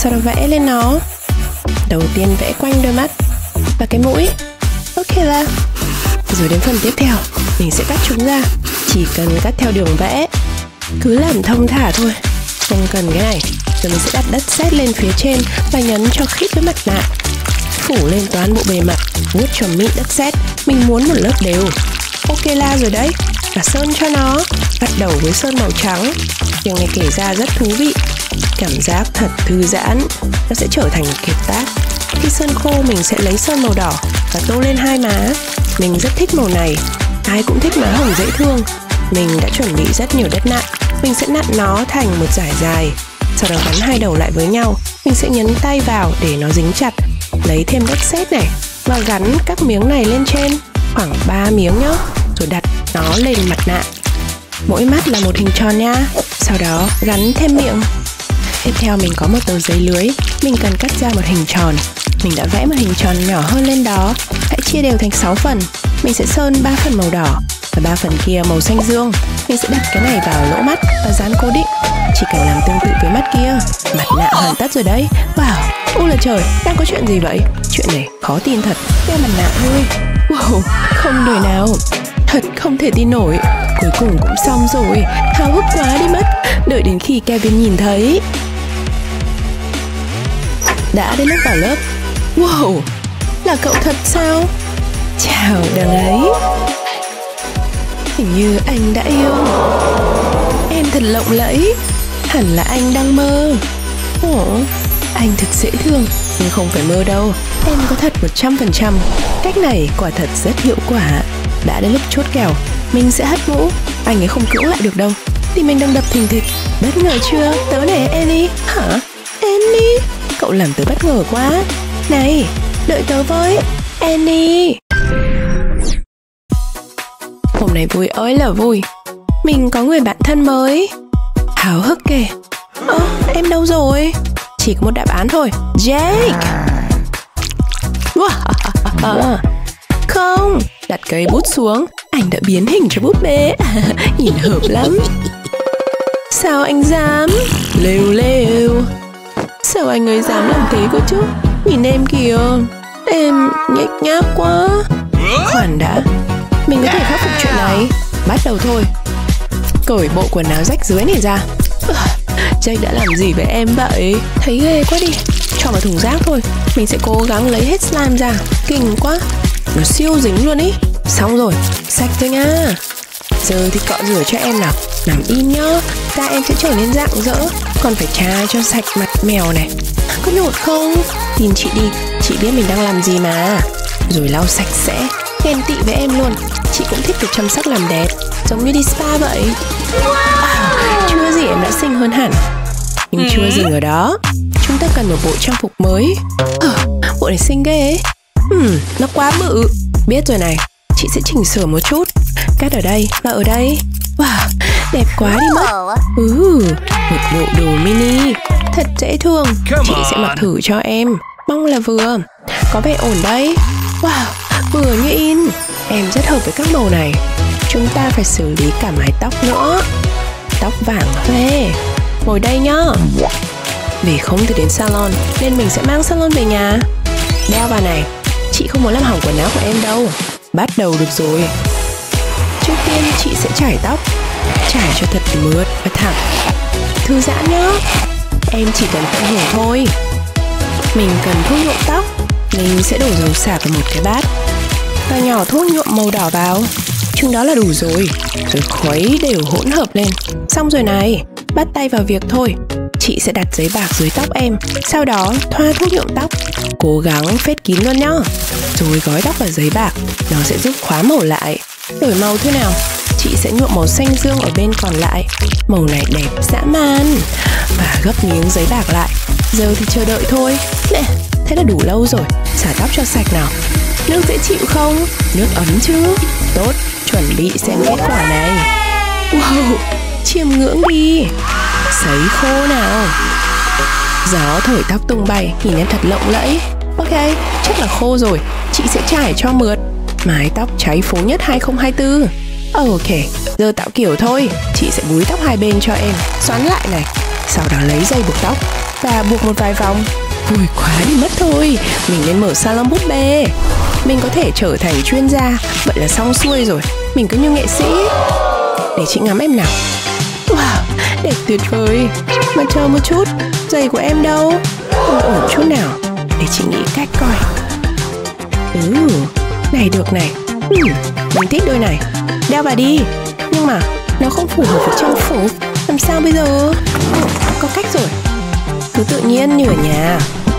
Sau đó vẽ lên nó. Đầu tiên vẽ quanh đôi mắt và cái mũi. Ok là. Rồi đến phần tiếp theo, mình sẽ cắt chúng ra. Chỉ cần cắt theo đường vẽ. Cứ làm thông thả thôi. Không cần cái này. Rồi mình sẽ đặt đất sét lên phía trên và nhấn cho khít với mặt nạ. Phủ lên toàn bộ bề mặt, vuốt cho mịn đất sét. Mình muốn một lớp đều. Ok là rồi đấy. Và sơn cho nó. Bắt đầu với sơn màu trắng. Điều này kể ra rất thú vị. Cảm giác thật thư giãn. Nó sẽ trở thành một kiệt tác. Khi sơn khô mình sẽ lấy sơn màu đỏ và tô lên hai má. Mình rất thích màu này. Ai cũng thích má hồng dễ thương. Mình đã chuẩn bị rất nhiều đất nặn. Mình sẽ nặn nó thành một dải dài. Sau đó gắn hai đầu lại với nhau. Mình sẽ nhấn tay vào để nó dính chặt. Lấy thêm đất sét này và gắn các miếng này lên trên. Khoảng ba miếng nhá. Rồi đặt nó lên mặt nạ. Mỗi mắt là một hình tròn nha. Sau đó gắn thêm miệng. Tiếp theo mình có một tờ giấy lưới. Mình cần cắt ra một hình tròn. Mình đã vẽ một hình tròn nhỏ hơn lên đó. Hãy chia đều thành sáu phần. Mình sẽ sơn ba phần màu đỏ và ba phần kia màu xanh dương. Mình sẽ đặt cái này vào lỗ mắt và dán cố định. Chỉ cần làm tương tự với mắt kia. Mặt nạ hoàn tất rồi đấy. Wow, ôi là trời, đang có chuyện gì vậy? Chuyện này khó tin thật. Đeo mặt nạ thôi. Wow, không đời nào. Thật không thể tin nổi. Cuối cùng cũng xong rồi. Háo hức quá đi mất. Đợi đến khi Kevin nhìn thấy. Đã đến lúc vào lớp. Wow, là cậu thật sao? Chào đằng ấy. Hình như anh đã yêu. Em thật lộng lẫy. Hẳn là anh đang mơ. Ồ, anh thật dễ thương. Nhưng không phải mơ đâu. Em có thật một trăm phần trăm. Cách này quả thật rất hiệu quả. Đã đến lúc chốt kèo. Mình sẽ hất mũ. Anh ấy không cưỡng lại được đâu. Thì mình đang đập thình thịch. Bất ngờ chưa? Tớ này Annie. Hả? Annie? Cậu làm tớ bất ngờ quá. Này, đợi tớ với. Annie. Hôm nay vui ơi là vui. Mình có người bạn thân mới. Háo hức kìa. Ơ, em đâu rồi? Chỉ có một đáp án thôi. Jake. Wow. Không. Đặt cây bút xuống. Anh đã biến hình cho búp bê. Nhìn hợp lắm. Sao anh dám? Lêu lêu. Sao anh ấy dám làm thế cơ chứ? Nhìn em kìa. Em nhếch nhác quá. Khoan đã. Mình có thể khắc phục chuyện này. Bắt đầu thôi. Cởi bộ quần áo rách dưới này ra. Jake đã làm gì với em vậy? Thấy ghê quá đi. Cho vào thùng rác thôi. Mình sẽ cố gắng lấy hết slime ra. Kinh quá. Nó siêu dính luôn ý. Xong rồi. Sạch thôi nha. Giờ thì cọ rửa cho em nào. Nằm im nhá. Da em sẽ trở nên rạng rỡ. Còn phải chà cho sạch mặt mèo này. Có nhột không? Tin chị đi. Chị biết mình đang làm gì mà. Rồi lau sạch sẽ. Ghen tị với em luôn. Chị cũng thích được chăm sóc làm đẹp. Giống như đi spa vậy. À, chưa gì em đã xinh hơn hẳn. Nhưng chưa dừng ở đó. Chúng ta cần một bộ trang phục mới. à, Bộ này xinh ghê ấy. hmm, Nó quá bự. Biết rồi này. Chị sẽ chỉnh sửa một chút. Cắt ở đây và ở đây. Wow, đẹp quá đi mất. Ừ, một bộ đồ mini. Thật dễ thương. Chị sẽ mặc thử cho em. Mong là vừa. Có vẻ ổn đấy. Wow, vừa như in. Em rất hợp với các màu này. Chúng ta phải xử lý cả mái tóc nữa. Tóc vàng phê. Ngồi đây nhá. Vì không thể đến salon nên mình sẽ mang salon về nhà. Đeo vào này. Chị không muốn làm hỏng quần áo của em đâu. Bắt đầu được rồi. Trước tiên chị sẽ chải tóc. Chải cho thật mượt và thẳng. Thư giãn nhá. Em chỉ cần tận hưởng thôi. Mình cần thuốc nhuộm tóc. Mình sẽ đổ dầu xả vào một cái bát và nhỏ thuốc nhuộm màu đỏ vào. Chừng đó là đủ rồi. Rồi khuấy đều hỗn hợp lên. Xong rồi này. Bắt tay vào việc thôi. Chị sẽ đặt giấy bạc dưới tóc em. Sau đó thoa thuốc nhuộm tóc. Cố gắng phết kín luôn nhá. Rồi gói tóc vào giấy bạc. Nó sẽ giúp khóa màu lại. Đổi màu thế nào? Chị sẽ nhuộm màu xanh dương ở bên còn lại. Màu này đẹp dã man. Và gấp miếng giấy bạc lại. Giờ thì chờ đợi thôi. Nè, thế là đủ lâu rồi. Xả tóc cho sạch nào. Nước dễ chịu không? Nước ấm chứ? Tốt, chuẩn bị xem kết quả này. Wow, chiêm ngưỡng đi. Sấy khô nào. Gió thổi tóc tung bay. Nhìn em thật lộng lẫy. Ok, chắc là khô rồi. Chị sẽ trải cho mượt. Mái tóc cháy phố nhất hai không hai tư. Ok, giờ tạo kiểu thôi. Chị sẽ búi tóc hai bên cho em. Xoắn lại này. Sau đó lấy dây buộc tóc. và buộc một vài vòng. Vui quá đi mất thôi. Mình nên mở salon búp bê. Mình có thể trở thành chuyên gia. Vậy là xong xuôi rồi. Mình cứ như nghệ sĩ. Để chị ngắm em nào. Wow, đẹp tuyệt vời. Mà chờ một chút, giày của em đâu? Không ổn chút nào. Để chị nghĩ cách coi. Ừ, này được này. ừ, Mình thích đôi này. Đeo vào đi. Nhưng mà nó không phù hợp với trang phục. Làm sao bây giờ? ừ, Có cách rồi. Cứ tự nhiên như ở nhà.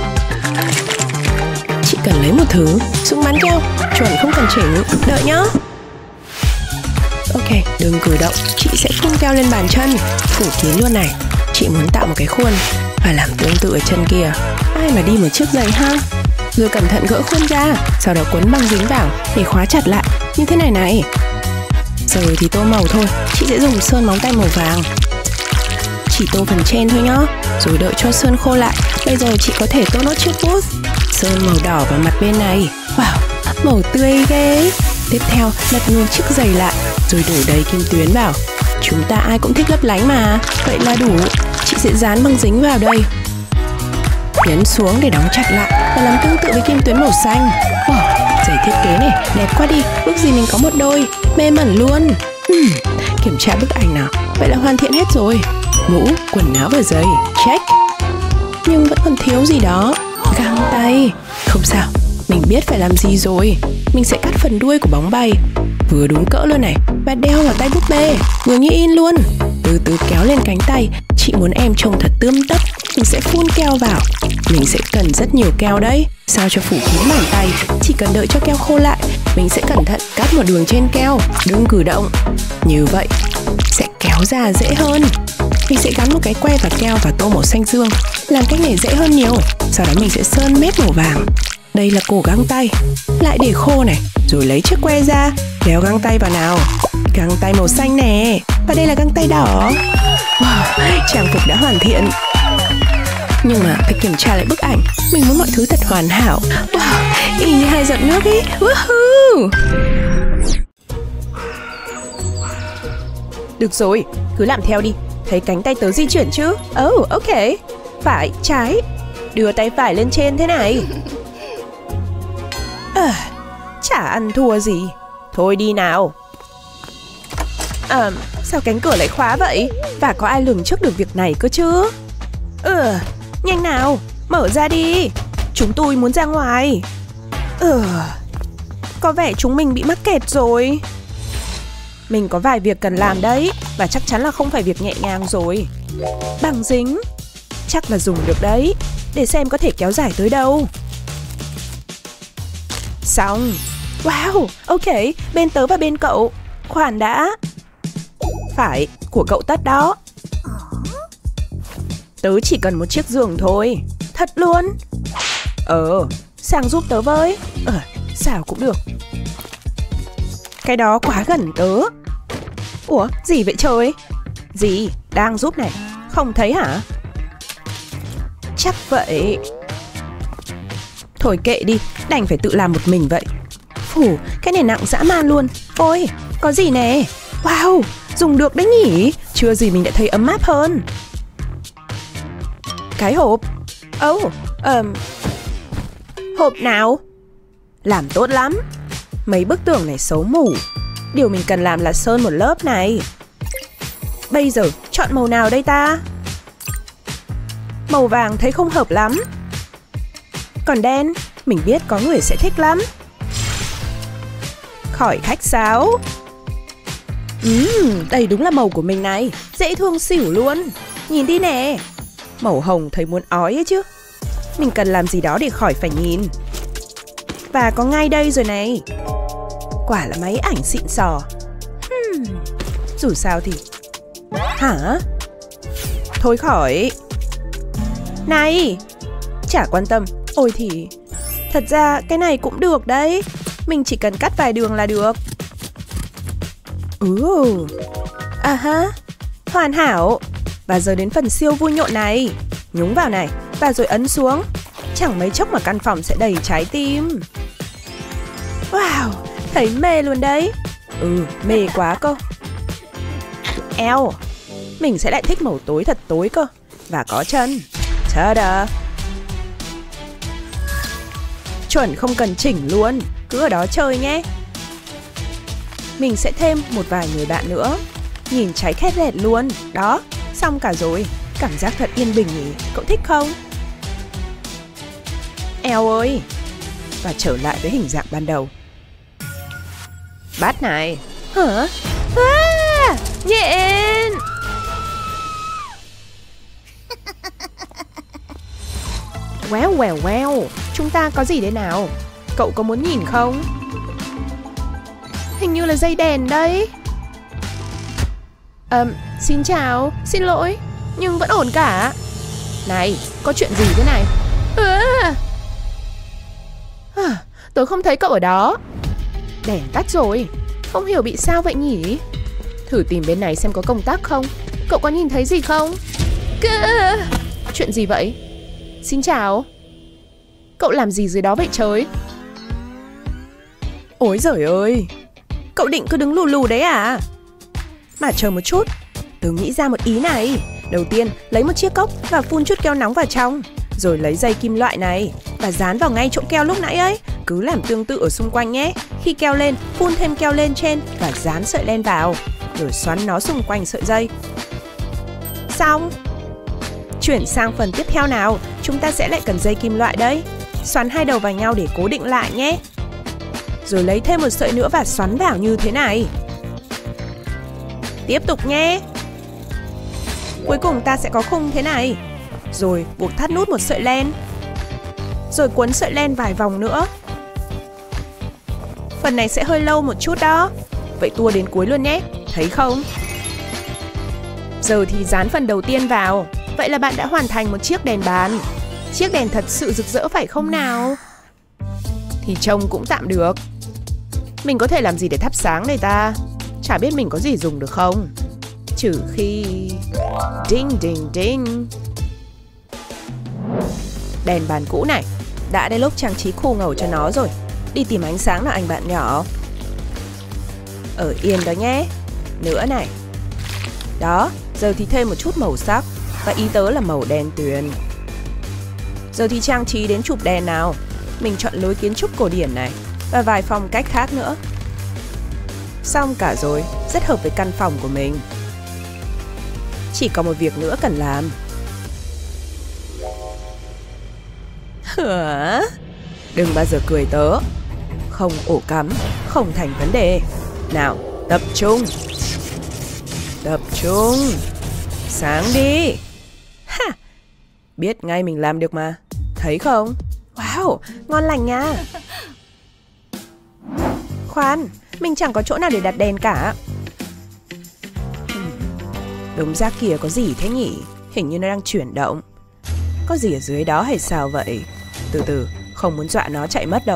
Chị cần lấy một thứ. Súng bắn keo. Chuẩn không cần chỉnh. Đợi nhá. Ok, đừng cử động. Chị sẽ phun keo lên bàn chân. Phủ kín luôn này. Chị muốn tạo một cái khuôn và làm tương tự ở chân kia. Ai mà đi một chiếc giày ha. Rồi cẩn thận gỡ khuôn ra. Sau đó quấn băng dính vào để khóa chặt lại. Như thế này này. Giờ thì tô màu thôi. Chị sẽ dùng sơn móng tay màu vàng. Chỉ tô phần trên thôi nhá. Rồi đợi cho sơn khô lại. Bây giờ chị có thể tô nốt chiếc bút. Sơn màu đỏ vào mặt bên này. Wow, màu tươi ghê. Tiếp theo lật ngược chiếc giày lại. Rồi đổ đầy kim tuyến vào. Chúng ta ai cũng thích lấp lánh mà. Vậy là đủ. Chị sẽ dán băng dính vào đây. Nhấn xuống để đóng chặt lại và làm tương tự với kim tuyến màu xanh. Wow, giày thiết kế này đẹp quá đi. Ước gì mình có một đôi. Mê mẩn luôn. uhm, Kiểm tra bức ảnh nào. Vậy là hoàn thiện hết rồi. Mũ, quần áo và giày, check. Nhưng vẫn còn thiếu gì đó. Găng tay. Không sao, mình biết phải làm gì rồi. Mình sẽ cắt phần đuôi của bóng bay. Vừa đúng cỡ luôn này. Và đeo vào tay búp bê. Vừa như in luôn. Từ từ kéo lên cánh tay. Chị muốn em trông thật tươm tất. Mình sẽ phun keo vào. Mình sẽ cần rất nhiều keo đấy. Sao cho phủ kín bàn tay. Chỉ cần đợi cho keo khô lại. Mình sẽ cẩn thận cắt một đường trên keo. Đừng cử động. Như vậy sẽ kéo ra dễ hơn. Mình sẽ gắn một cái que và keo và tô màu xanh dương. Làm cách này dễ hơn nhiều. Sau đó mình sẽ sơn mép màu vàng. Đây là cổ găng tay. Lại để khô này. Rồi lấy chiếc que ra. Đeo găng tay vào nào. Găng tay màu xanh nè. Và đây là găng tay đỏ. Wow, trang phục đã hoàn thiện. Nhưng mà phải kiểm tra lại bức ảnh. Mình muốn mọi thứ thật hoàn hảo. Wow, y như hai giọt nước ý. Woohoo. Được rồi, cứ làm theo đi. Thấy cánh tay tớ di chuyển chứ? Oh, ok. Phải, trái. Đưa tay phải lên trên thế này. À, chả ăn thua gì. Thôi đi nào. À, sao cánh cửa lại khóa vậy? Và có ai lường trước được việc này cơ chứ? Ừ, nhanh nào, mở ra đi. Chúng tôi muốn ra ngoài. Ừ, có vẻ chúng mình bị mắc kẹt rồi. Mình có vài việc cần làm đấy. Và chắc chắn là không phải việc nhẹ nhàng rồi. Băng dính chắc là dùng được đấy. Để xem có thể kéo dài tới đâu. Xong. Wow, ok, bên tớ và bên cậu. Khoan đã. Phải, của cậu tất đó. Tớ chỉ cần một chiếc giường thôi. Thật luôn? Ờ, sang giúp tớ với. Ờ, sao cũng được. Cái đó quá gần tớ. Ủa, gì vậy trời? Gì? Đang giúp này. Không thấy hả? Chắc vậy. Thôi kệ đi, đành phải tự làm một mình vậy. Phù, cái này nặng dã man luôn. Ôi, có gì nè. Wow, dùng được đấy nhỉ. Chưa gì mình đã thấy ấm áp hơn. Cái hộp. Oh, um, hộp nào? Làm tốt lắm. Mấy bức tường này xấu mù. Điều mình cần làm là sơn một lớp này. Bây giờ chọn màu nào đây ta? Màu vàng thấy không hợp lắm. Còn đen, mình biết có người sẽ thích lắm. Khỏi khách sáo. uhm, Đây đúng là màu của mình này. Dễ thương xỉu luôn. Nhìn đi nè. Màu hồng thấy muốn ói ấy chứ. Mình cần làm gì đó để khỏi phải nhìn. Và có ngay đây rồi này. Quả là máy ảnh xịn sò. hmm. Dù sao thì... Hả? Thôi khỏi. Này, chả quan tâm. Ôi thì... Thật ra cái này cũng được đấy. Mình chỉ cần cắt vài đường là được. Ừ. À ha. Hoàn hảo. Và giờ đến phần siêu vui nhộn này. Nhúng vào này. Và rồi ấn xuống. Chẳng mấy chốc mà căn phòng sẽ đầy trái tim. Wow, thấy mê luôn đấy. Ừ, mê quá cơ. Eo, mình sẽ lại thích màu tối thật tối cơ. Và có chân. Ta-da! Chuẩn không cần chỉnh luôn, cứ ở đó chơi nhé. Mình sẽ thêm một vài người bạn nữa. Nhìn cháy khét lẹt luôn. Đó, xong cả rồi. Cảm giác thật yên bình nhỉ, cậu thích không? Eo ơi! Và trở lại với hình dạng ban đầu. Bát này. Hả? À, nhện! Wow, wow, wow. Chúng ta có gì đây nào? Cậu có muốn nhìn không? Hình như là dây đèn đấy. Ờm, um, xin chào, xin lỗi, nhưng vẫn ổn cả. Này, có chuyện gì thế này? À, à, tôi không thấy cậu ở đó. Đèn tắt rồi. Không hiểu bị sao vậy nhỉ? Thử tìm bên này xem có công tắc không. Cậu có nhìn thấy gì không? Cơ... Chuyện gì vậy? Xin chào. Cậu làm gì dưới đó vậy trời? Ôi giời ơi, cậu định cứ đứng lù lù đấy à? Mà chờ một chút, tớ nghĩ ra một ý này. Đầu tiên, lấy một chiếc cốc và phun chút keo nóng vào trong. Rồi lấy dây kim loại này và dán vào ngay chỗ keo lúc nãy ấy. Cứ làm tương tự ở xung quanh nhé. Khi keo lên, phun thêm keo lên trên và dán sợi len vào. Rồi xoắn nó xung quanh sợi dây. Xong. Chuyển sang phần tiếp theo nào. Chúng ta sẽ lại cần dây kim loại đấy. Xoắn hai đầu vào nhau để cố định lại nhé. Rồi lấy thêm một sợi nữa và xoắn vào như thế này. Tiếp tục nhé. Cuối cùng ta sẽ có khung thế này. Rồi buộc thắt nút một sợi len. Rồi quấn sợi len vài vòng nữa. Phần này sẽ hơi lâu một chút đó. Vậy tua đến cuối luôn nhé. Thấy không? Giờ thì dán phần đầu tiên vào. Vậy là bạn đã hoàn thành một chiếc đèn bàn. Chiếc đèn thật sự rực rỡ phải không nào? Thì trông cũng tạm được. Mình có thể làm gì để thắp sáng đây ta? Chả biết mình có gì dùng được không? Trừ khi... Ding ding ding. Đèn bàn cũ này. Đã đến lúc trang trí khô ngầu cho nó rồi. Đi tìm ánh sáng nào anh bạn nhỏ. Ở yên đó nhé. Nữa này. Đó, giờ thì thêm một chút màu sắc. Và ý tớ là màu đen tuyền. Giờ thì trang trí đến chụp đèn nào. Mình chọn lối kiến trúc cổ điển này. Và vài phong cách khác nữa. Xong cả rồi, rất hợp với căn phòng của mình. Chỉ có một việc nữa cần làm. Hả? Đừng bao giờ cười tớ. Không ổ cắm, không thành vấn đề. Nào, tập trung. Tập trung. Sáng đi. Ha! Biết ngay mình làm được mà. Thấy không? Wow, ngon lành nha. Khoan, mình chẳng có chỗ nào để đặt đèn cả. Đúng ra kìa, có gì thế nhỉ? Hình như nó đang chuyển động. Có gì ở dưới đó hay sao vậy? Từ từ, không muốn dọa nó chạy mất đâu.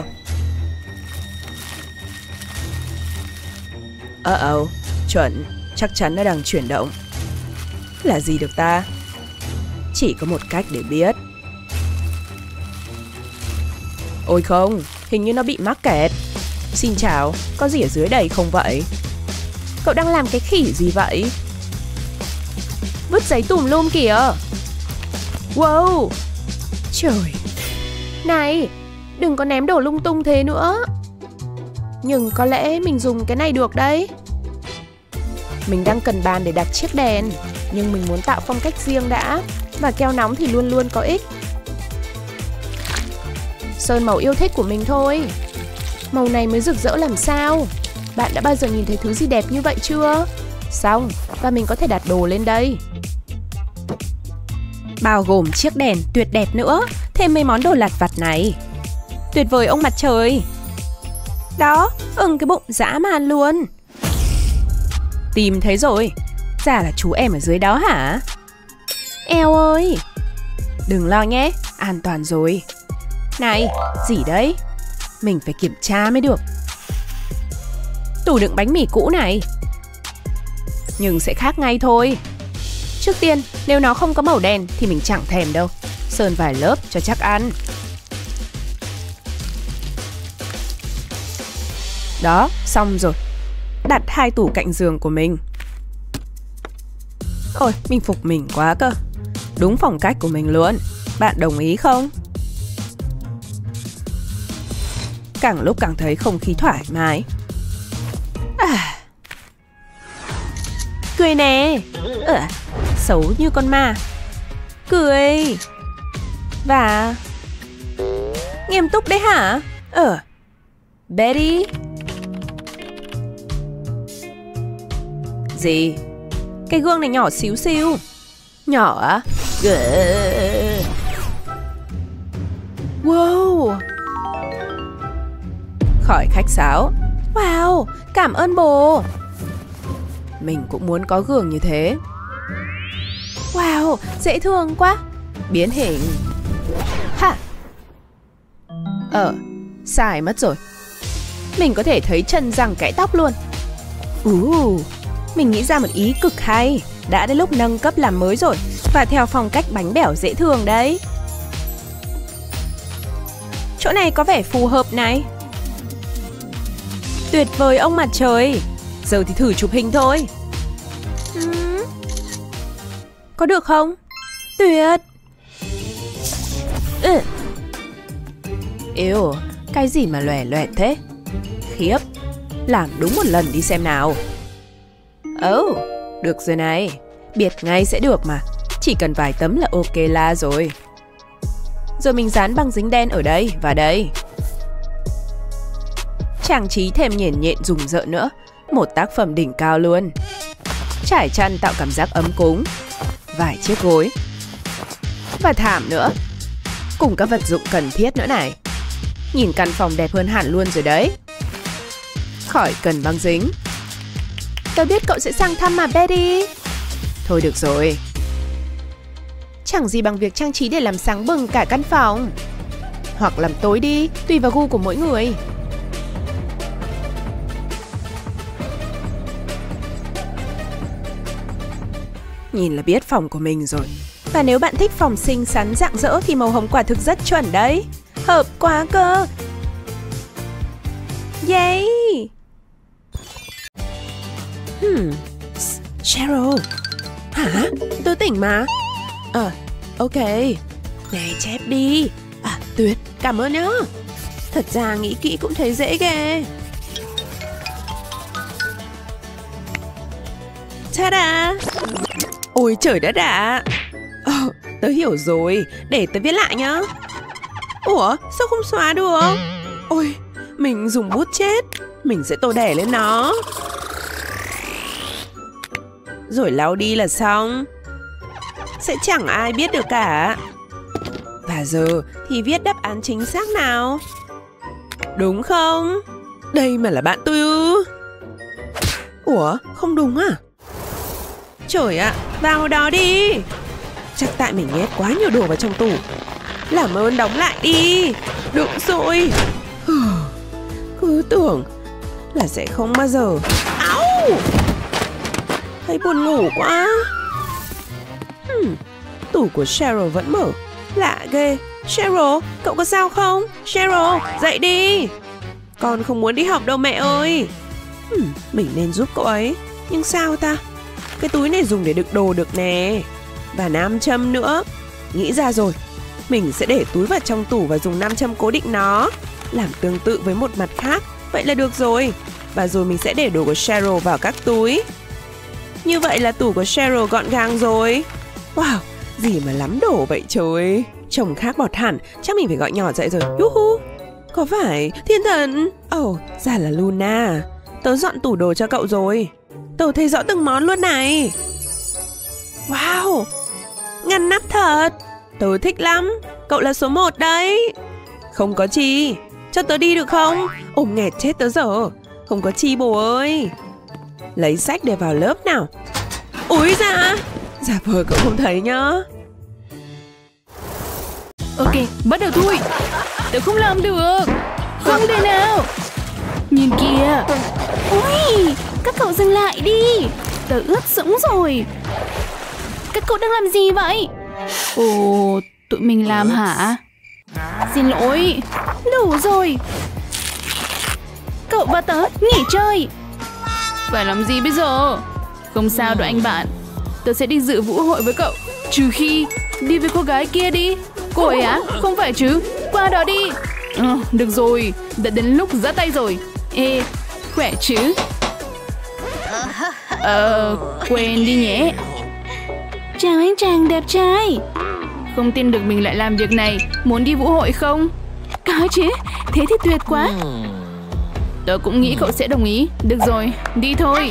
Ờ oh, chuẩn, chắc chắn nó đang chuyển động. Là gì được ta? Chỉ có một cách để biết. Ôi không, hình như nó bị mắc kẹt. Xin chào, có gì ở dưới đây không vậy? Cậu đang làm cái khỉ gì vậy? Vứt giấy tùm lum kìa. Wow. Trời. Này, đừng có ném đồ lung tung thế nữa. Nhưng có lẽ mình dùng cái này được đấy. Mình đang cần bàn để đặt chiếc đèn. Nhưng mình muốn tạo phong cách riêng đã. Và keo nóng thì luôn luôn có ích. Sơn màu yêu thích của mình thôi. Màu này mới rực rỡ làm sao. Bạn đã bao giờ nhìn thấy thứ gì đẹp như vậy chưa? Xong, và mình có thể đặt đồ lên đây. Bao gồm chiếc đèn tuyệt đẹp nữa. Thêm mấy món đồ lặt vặt này. Tuyệt vời ông mặt trời. Đó, ưng cái bụng dã man luôn. Tìm thấy rồi. Giả là chú em ở dưới đó hả? Eo ơi. Đừng lo nhé, an toàn rồi. Này, gì đấy? Mình phải kiểm tra mới được. Tủ đựng bánh mì cũ này. Nhưng sẽ khác ngay thôi. Trước tiên, nếu nó không có màu đen thì mình chẳng thèm đâu. Sơn vài lớp cho chắc ăn. Đó, xong rồi. Đặt hai tủ cạnh giường của mình. Ôi, mình phục mình quá cơ. Đúng phong cách của mình luôn. Bạn đồng ý không? Càng lúc càng thấy không khí thoải mái. À. Cười nè. Ừ, xấu như con ma. Cười. Và nghiêm túc đấy hả? Ờ. Betty. Gì? Cái gương này nhỏ xíu xiu. Nhỏ á? Wow. Khỏi khách sáo. Wow, cảm ơn bồ. Mình cũng muốn có gương như thế. Wow, dễ thương quá. Biến hình. Hả? Ờ, sai mất rồi. Mình có thể thấy chân răng kẽ tóc luôn. Uh, mình nghĩ ra một ý cực hay. Đã đến lúc nâng cấp làm mới rồi. Và theo phong cách bánh bẻo dễ thương đấy. Chỗ này có vẻ phù hợp này. Tuyệt vời ông mặt trời. Giờ thì thử chụp hình thôi. uhm. Có được không? Tuyệt. ừ. Êu, cái gì mà lòe loẹt thế? Khiếp. Làm đúng một lần đi xem nào. Ồ, oh, được rồi này. Biệt ngay sẽ được mà. Chỉ cần vài tấm là ok la rồi. Rồi mình dán băng dính đen ở đây và đây. Trang trí thêm nhện nhện rùng rợn nữa. Một tác phẩm đỉnh cao luôn. Trải chăn tạo cảm giác ấm cúng. Vài chiếc gối. Và thảm nữa. Cùng các vật dụng cần thiết nữa này. Nhìn căn phòng đẹp hơn hẳn luôn rồi đấy. Khỏi cần băng dính. Tôi biết cậu sẽ sang thăm mà Betty. Thôi được rồi. Chẳng gì bằng việc trang trí để làm sáng bừng cả căn phòng. Hoặc làm tối đi, tùy vào gu của mỗi người. Nhìn là biết phòng của mình rồi. Và nếu bạn thích phòng xinh xắn rạng rỡ thì màu hồng quả thực rất chuẩn đấy. Hợp quá cơ. Yay. Hmm. Cheryl. Hả? Tôi tỉnh mà. Ờ, à, ok. Nè chép đi. À, tuyệt, cảm ơn nhá. Thật ra nghĩ kỹ cũng thấy dễ ghê. Ta-da. Ôi trời đất ạ. Ờ, tớ hiểu rồi. Để tớ viết lại nhá. Ủa, sao không xóa được? Ôi, mình dùng bút chết. Mình sẽ tô đẻ lên nó. Rồi lau đi là xong. Sẽ chẳng ai biết được cả. Và giờ thì viết đáp án chính xác nào. Đúng không? Đây mà là bạn tôi ư? Ủa, không đúng à? Trời ạ, vào đó đi. Chắc tại mình nhét quá nhiều đồ vào trong tủ. Làm ơn đóng lại đi. Được rồi. Cứ tưởng là sẽ không bao giờ. Áo! Thấy buồn ngủ quá. hmm, Tủ của Cheryl vẫn mở. Lạ ghê. Cheryl, cậu có sao không? Cheryl, dậy đi. Con không muốn đi học đâu mẹ ơi. hmm, Mình nên giúp cậu ấy. Nhưng sao ta? Cái túi này dùng để đựng đồ được nè. Và nam châm nữa. Nghĩ ra rồi. Mình sẽ để túi vào trong tủ và dùng nam châm cố định nó. Làm tương tự với một mặt khác. Vậy là được rồi. Và rồi mình sẽ để đồ của Cheryl vào các túi. Như vậy là tủ của Cheryl gọn gàng rồi. Wow, gì mà lắm đồ vậy trời. Trông khác bọt hẳn. Chắc mình phải gọi nhỏ dậy rồi. Yuhu. Có phải thiên thần? Ồ, oh, ra là Luna. Tớ dọn tủ đồ cho cậu rồi. Tớ thấy rõ từng món luôn này. Wow, ngăn nắp thật. Tớ thích lắm. Cậu là số một đấy. Không có chi. Cho tớ đi được không? Ôm nghẹt chết tớ giờ. Không có chi bồ ơi. Lấy sách để vào lớp nào. Úi da. Giả vờ cậu không thấy nhá. Ok, bắt đầu thôi. Tớ không làm được. Không thể nào. Nhìn kìa. Ui, các cậu dừng lại đi. Tớ ướt sũng rồi. Các cậu đang làm gì vậy? Ồ, tụi mình làm hả? Xin lỗi. Đủ rồi. Cậu và tớ nghỉ chơi. Phải làm gì bây giờ? Không sao đâu anh bạn. Tớ sẽ đi dự vũ hội với cậu. Trừ khi đi với cô gái kia đi. Cô ấy á? Không phải chứ? Qua đó đi. Ờ, được rồi, đã đến lúc giã tay rồi. Ê, khỏe chứ? Ờ, quên đi nhé. Chào anh chàng đẹp trai. Không tin được mình lại làm việc này. Muốn đi vũ hội không? Có chứ, thế thì tuyệt quá. Tớ cũng nghĩ cậu sẽ đồng ý. Được rồi, đi thôi.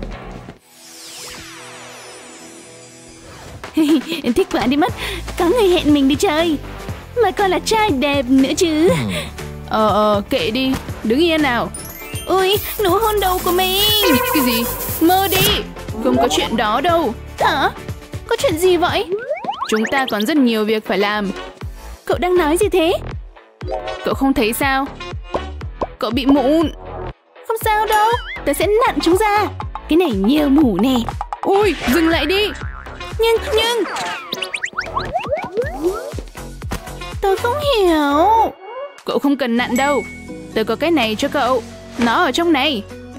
Thích quá đi mất. Có người hẹn mình đi chơi. Mà còn là trai đẹp nữa chứ. Ờ ờ, kệ đi. Đứng yên nào. Ôi, nụ hôn đầu của mình. Cái gì? Mơ đi. Không có chuyện đó đâu. Hả? Có chuyện gì vậy? Chúng ta còn rất nhiều việc phải làm. Cậu đang nói gì thế? Cậu không thấy sao? Cậu bị mụn. Không sao đâu, tớ sẽ nặn chúng ra. Cái này nhiều mủ nè. Ui, dừng lại đi. Nhưng, nhưng Tớ không hiểu. Cậu không cần nặn đâu. Tớ có cái này cho cậu. Nó ở trong này.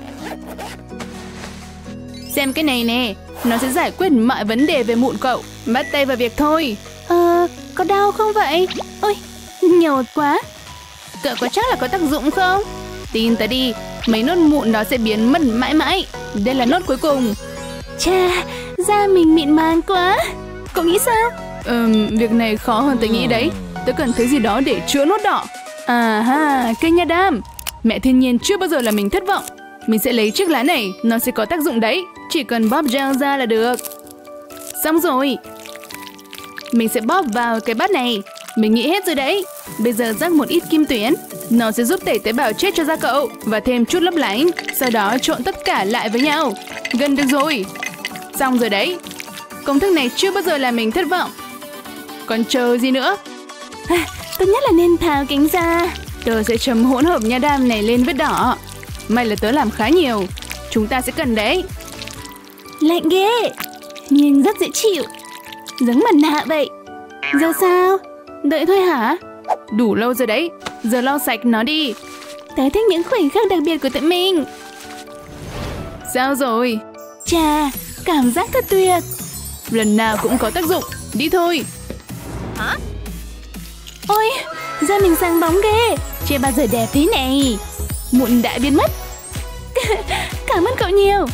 Xem cái này nè. Nó sẽ giải quyết mọi vấn đề về mụn cậu. Bắt tay vào việc thôi. Ờ, có đau không vậy? Ôi, nhột quá. Cậu có chắc là có tác dụng không? Tin tớ đi, mấy nốt mụn đó sẽ biến mất mãi mãi. Đây là nốt cuối cùng. Chà, da mình mịn màng quá. Cậu nghĩ sao? Ừm, việc này khó hơn tớ nghĩ đấy. Tớ cần thứ gì đó để chữa nốt đỏ. À ha, cây nha đam. Mẹ thiên nhiên chưa bao giờ làm mình thất vọng. Mình sẽ lấy chiếc lá này, nó sẽ có tác dụng đấy. Chỉ cần bóp gel ra là được. Xong rồi. Mình sẽ bóp vào cái bát này. Mình nghĩ hết rồi đấy. Bây giờ rắc một ít kim tuyến. Nó sẽ giúp tẩy tế bào chết cho da cậu. Và thêm chút lấp lánh. Sau đó trộn tất cả lại với nhau. Gần được rồi. Xong rồi đấy. Công thức này chưa bao giờ làm mình thất vọng. Còn chờ gì nữa? À, tốt nhất là nên tháo cánh da. Tớ sẽ chấm hỗn hợp nha đam này lên vết đỏ. May là tớ làm khá nhiều. Chúng ta sẽ cần đấy. Lạnh ghê. Nhưng rất dễ chịu. Giống mặt nạ vậy. Giờ sao? Đợi thôi hả? Đủ lâu rồi đấy. Giờ lau sạch nó đi. Tớ thích những khoảnh khắc đặc biệt của tụi mình. Sao rồi? Chà, cảm giác thật tuyệt. Lần nào cũng có tác dụng. Đi thôi. Hả? Ôi, da mình sáng bóng ghê. Chưa bao giờ đẹp thế này. Mụn đã biến mất. Cảm ơn cậu nhiều.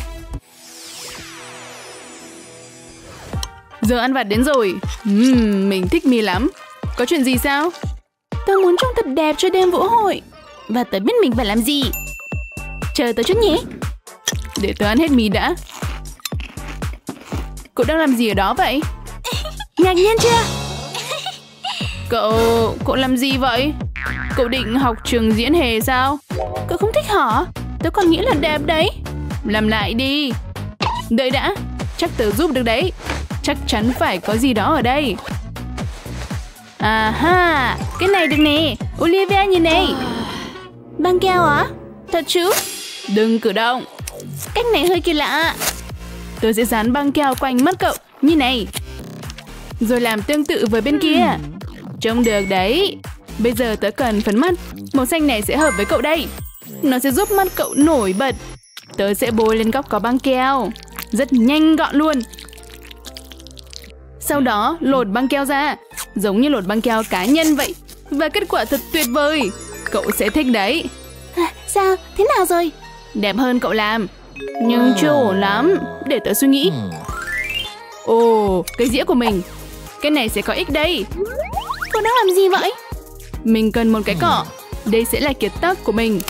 Giờ ăn vặt đến rồi. uhm, Mình thích mì lắm. Có chuyện gì sao? Tớ muốn trông thật đẹp cho đêm vũ hội. Và tớ biết mình phải làm gì. Chờ tớ chút nhé. Để tớ ăn hết mì đã. Cậu đang làm gì ở đó vậy? Ngạc nhiên chưa? Cậu... Cậu làm gì vậy? Cậu định học trường diễn hề sao? Cậu không thích hả? Tớ còn nghĩ là đẹp đấy. Làm lại đi. Đợi đã. Chắc tớ giúp được đấy. Chắc chắn phải có gì đó ở đây. À ha, cái này được nè. Olivia nhìn này. Băng keo á? Thật chứ? Đừng cử động. Cách này hơi kỳ lạ. Tớ sẽ dán băng keo quanh mắt cậu. Như này. Rồi làm tương tự với bên kia. Trông được đấy. Bây giờ tớ cần phấn mắt. Màu xanh này sẽ hợp với cậu đây. Nó sẽ giúp mắt cậu nổi bật. Tớ sẽ bôi lên góc có băng keo. Rất nhanh gọn luôn. Sau đó lột băng keo ra. Giống như lột băng keo cá nhân vậy. Và kết quả thật tuyệt vời. Cậu sẽ thích đấy. À, sao? Thế nào rồi? Đẹp hơn cậu làm. Nhưng chưa ổn lắm. Để tớ suy nghĩ. Ồ, cái dĩa của mình. Cái này sẽ có ích đây. Cậu đang làm gì vậy? Mình cần một cái cọ. Đây sẽ là kiệt tác của mình.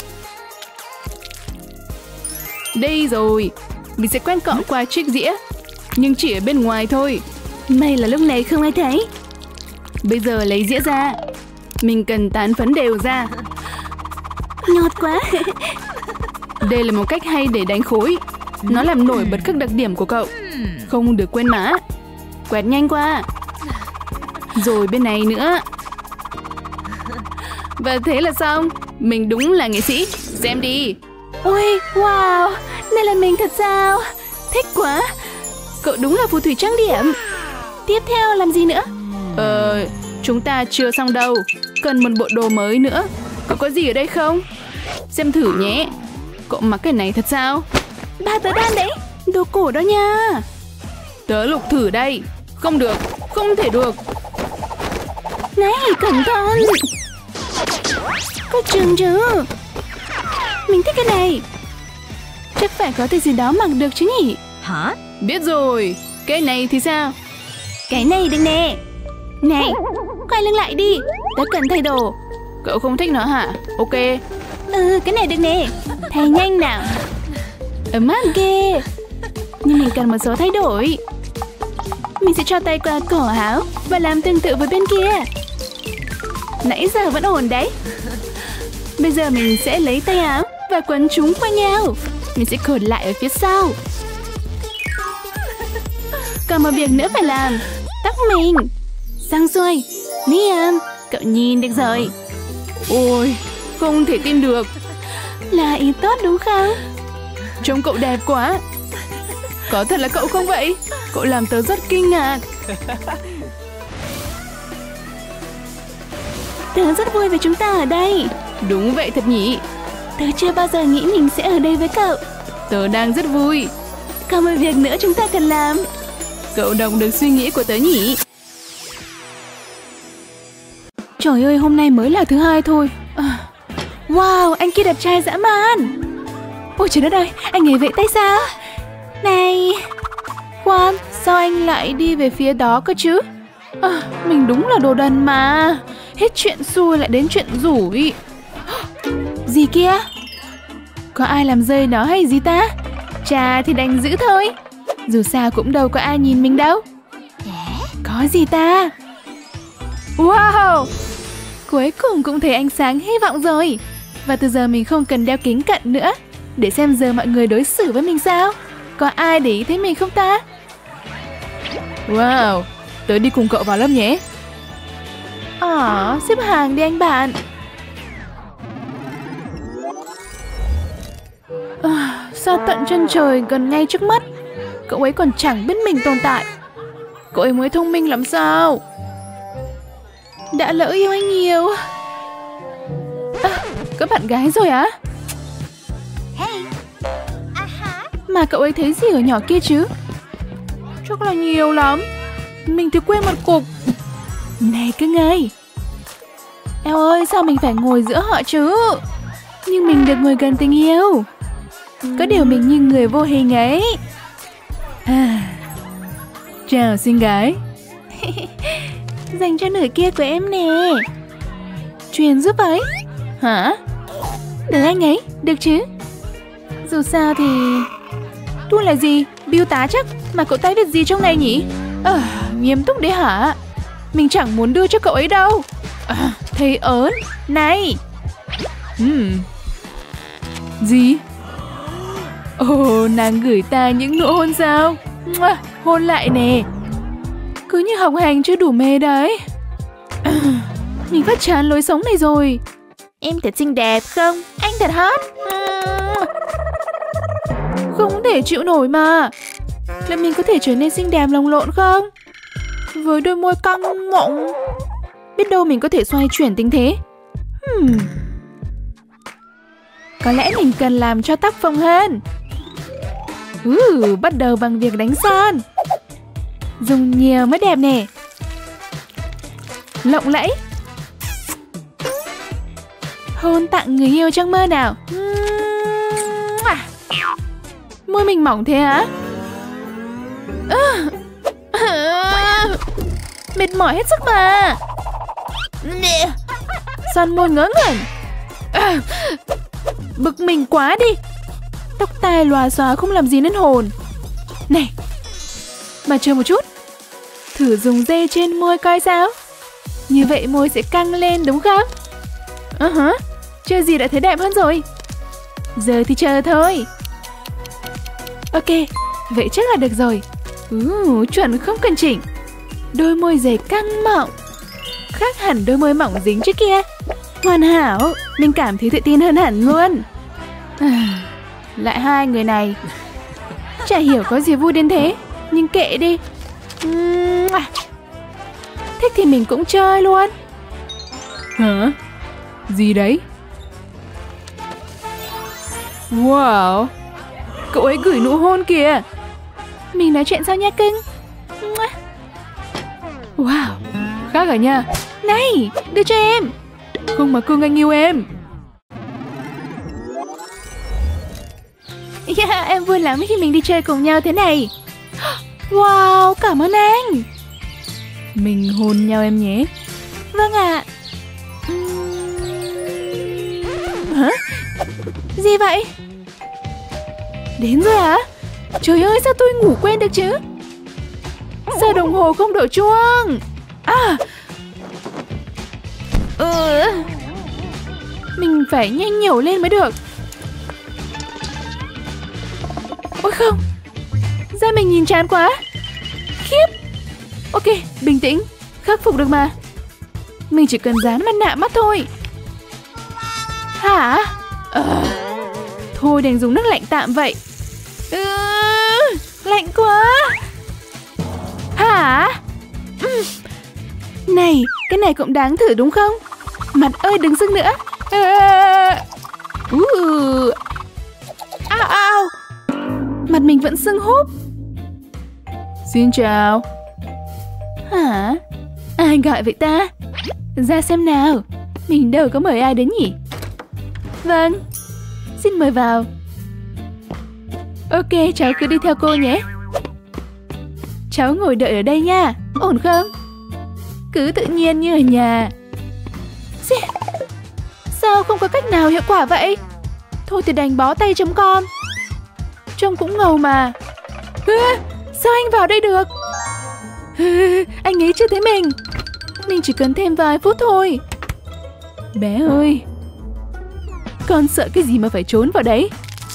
Đây rồi. Mình sẽ quét cọ qua chiếc dĩa. Nhưng chỉ ở bên ngoài thôi. May là lúc này không ai thấy. Bây giờ lấy dĩa ra. Mình cần tán phấn đều ra. Nhột quá. Đây là một cách hay để đánh khối. Nó làm nổi bật các đặc điểm của cậu. Không được quên má. Quẹt nhanh qua. Rồi bên này nữa. Và thế là xong. Mình đúng là nghệ sĩ. Xem đi. Ôi, wow. Đây là mình thật sao? Thích quá. Cậu đúng là phù thủy trang điểm. Tiếp theo làm gì nữa? Ờ, chúng ta chưa xong đâu. Cần một bộ đồ mới nữa. Cậu có gì ở đây không? Xem thử nhé. Cậu mặc cái này thật sao? Ba tớ đan đấy. Đồ cổ đó nha. Tớ lục thử đây. Không được, không thể được. Này, cẩn thận. Có chừng chứ. Mình thích cái này. Chắc phải có thứ gì đó mặc được chứ nhỉ? Hả? Biết rồi. Cái này thì sao? Cái này được nè. Này, quay lưng lại đi. Tớ cần thay đồ. Cậu không thích nó hả? Ok. Ừ, cái này được nè. Thay nhanh nào. Ấm áp ghê. Nhưng mình cần một số thay đổi. Mình sẽ cho tay qua cổ áo và làm tương tự với bên kia. Nãy giờ vẫn ổn đấy. Bây giờ mình sẽ lấy tay áo và quấn chúng qua nhau. Mình sẽ cột lại ở phía sau. Còn một việc nữa phải làm. Tóc mình. Xong xuôi. Liam, cậu nhìn được rồi. Ôi, không thể tin được. Là ý tốt đúng không? Trông cậu đẹp quá. Có thật là cậu không vậy? Cậu làm tớ rất kinh ngạc. Tớ rất vui vì chúng ta ở đây. Đúng vậy thật nhỉ. Tớ chưa bao giờ nghĩ mình sẽ ở đây với cậu. Tớ đang rất vui. Còn một việc nữa chúng ta cần làm. Cậu đọc được suy nghĩ của tớ nhỉ? Trời ơi, hôm nay mới là thứ hai thôi. à, Wow, anh kia đẹp trai dã man. Ôi trời đất ơi, anh ấy vẫy tay sao? Này, khoan, sao anh lại đi về phía đó cơ chứ? À, mình đúng là đồ đần mà. Hết chuyện xui lại đến chuyện rủi. Gì kia? Có ai làm rơi nó hay gì ta? Chà thì đành giữ thôi. Dù sao cũng đâu có ai nhìn mình đâu. Có gì ta? Wow, cuối cùng cũng thấy ánh sáng hy vọng rồi. Và từ giờ mình không cần đeo kính cận nữa. Để xem giờ mọi người đối xử với mình sao. Có ai để ý thấy mình không ta? Wow, tớ đi cùng cậu vào lớp nhé. Ồ, xếp hàng đi anh bạn. À, sao tận chân trời gần ngay trước mắt cậu ấy còn chẳng biết mình tồn tại. Cậu ấy mới thông minh lắm sao? Đã lỡ yêu anh nhiều. À, có bạn gái rồi á? Mà cậu ấy thấy gì ở nhỏ kia chứ? Chắc là nhiều lắm. Mình thì quên một cục. Này cưng ơi. Eo ơi, sao mình phải ngồi giữa họ chứ? Nhưng mình được ngồi gần tình yêu. Có điều mình như người vô hình ấy. À, chào xinh gái. Dành cho nửa kia của em nè. Truyền giúp ấy. Hả? Được anh ấy, được chứ? Dù sao thì... Tôi là gì? Biêu tá chắc. Mà cậu tay viết gì trong này nhỉ? À, nghiêm túc đấy hả? Mình chẳng muốn đưa cho cậu ấy đâu. À, thấy ớn. Này. uhm. Gì? Ồ, nàng gửi ta những nụ hôn sao? Mua, hôn lại nè. Cứ như học hành chưa đủ mê đấy. À, mình phát chán lối sống này rồi. Em thật xinh đẹp không? Anh thật hot. À, không thể chịu nổi mà. Liệu mình có thể trở nên xinh đẹp lồng lộn không? Với đôi môi căng mọng. Biết đâu mình có thể xoay chuyển tình thế. hmm. Có lẽ mình cần làm cho tóc phồng hơn. uh, Bắt đầu bằng việc đánh son. Dùng nhiều mới đẹp nè. Lộng lẫy. Hôn tặng người yêu trong mơ nào. Môi mình mỏng thế hả? À, à, mệt mỏi hết sức mà. Nè, son môi ngớ ngẩn. À, bực mình quá đi. Tóc tai lòa xòa không làm gì nên hồn. Này, mà chờ một chút. Thử dùng dây trên môi coi sao. Như vậy môi sẽ căng lên đúng không? Ờ uh hả, chưa gì đã thấy đẹp hơn rồi. Giờ thì chờ thôi. Ok, vậy chắc là được rồi. uh, Chuẩn không cần chỉnh. Đôi môi dày căng mọng. Khác hẳn đôi môi mỏng dính trước kia. Hoàn hảo, mình cảm thấy tự tin hơn hẳn luôn. à, Lại hai người này. Chả hiểu có gì vui đến thế. Nhưng kệ đi. uhm, Thích thì mình cũng chơi luôn. Hả? Gì đấy? Wow, cậu ấy gửi nụ hôn kìa. Mình nói chuyện sao nha cưng? Wow, khác à nha. Này, đưa cho em. Không mà cưng, anh yêu em. Yeah, em vui lắm khi mình đi chơi cùng nhau thế này. Wow, cảm ơn anh. Mình hôn nhau em nhé. Vâng ạ. Hả? Gì vậy? Đến rồi hả? Trời ơi, sao tôi ngủ quên được chứ? Sao đồng hồ không đổ chuông? À, ừ. Mình phải nhanh nhẩu lên mới được. Ôi không, da mình nhìn chán quá. Khiếp. Ok, bình tĩnh, khắc phục được mà. Mình chỉ cần dán mặt nạ mắt thôi. Hả? À, thôi đành dùng nước lạnh tạm vậy. Ừ, lạnh quá. Hả? Ừ. Này, cái này cũng đáng thử đúng không? Mặt ơi, đừng sưng nữa. À. Uh. Ao ao. Mặt mình vẫn sưng húp. Xin chào. Hả? Ai gọi vậy ta? Ra xem nào. Mình đâu có mời ai đến nhỉ? Vâng, xin mời vào. Ok, cháu cứ đi theo cô nhé. Cháu ngồi đợi ở đây nha. Ổn không? Cứ tự nhiên như ở nhà. Sao không có cách nào hiệu quả vậy? Thôi thì đành bó tay chấm com. Trông cũng ngầu mà. À, sao anh vào đây được? À, anh ấy chưa thấy mình. Mình chỉ cần thêm vài phút thôi. Bé ơi, con sợ cái gì mà phải trốn vào đấy?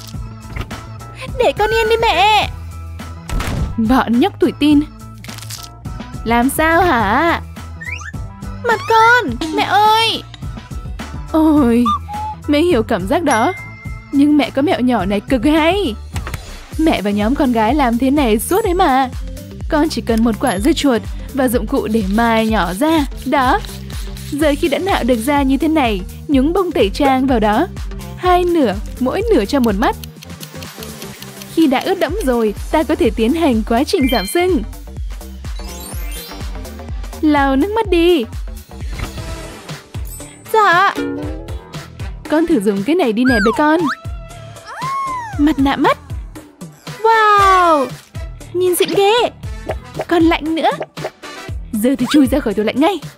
Để con yên đi mẹ. Bọn nhóc tuổi tin. Làm sao hả? Mặt con, mẹ ơi. Ôi, mẹ hiểu cảm giác đó. Nhưng mẹ có mẹo nhỏ này cực hay. Mẹ và nhóm con gái làm thế này suốt đấy mà. Con chỉ cần một quả dưa chuột và dụng cụ để mài nhỏ ra. Đó. Giờ khi đã nạo được ra như thế này, nhúng bông tẩy trang vào đó. Hai nửa, mỗi nửa cho một mắt. Khi đã ướt đẫm rồi, ta có thể tiến hành quá trình giảm sưng. Lau nước mắt đi. Dạ. Con thử dùng cái này đi nè bé con. Mặt nạ mắt. Wow, nhìn xịn ghê. Còn lạnh nữa. Giờ thì chui ra khỏi tủ lạnh ngay.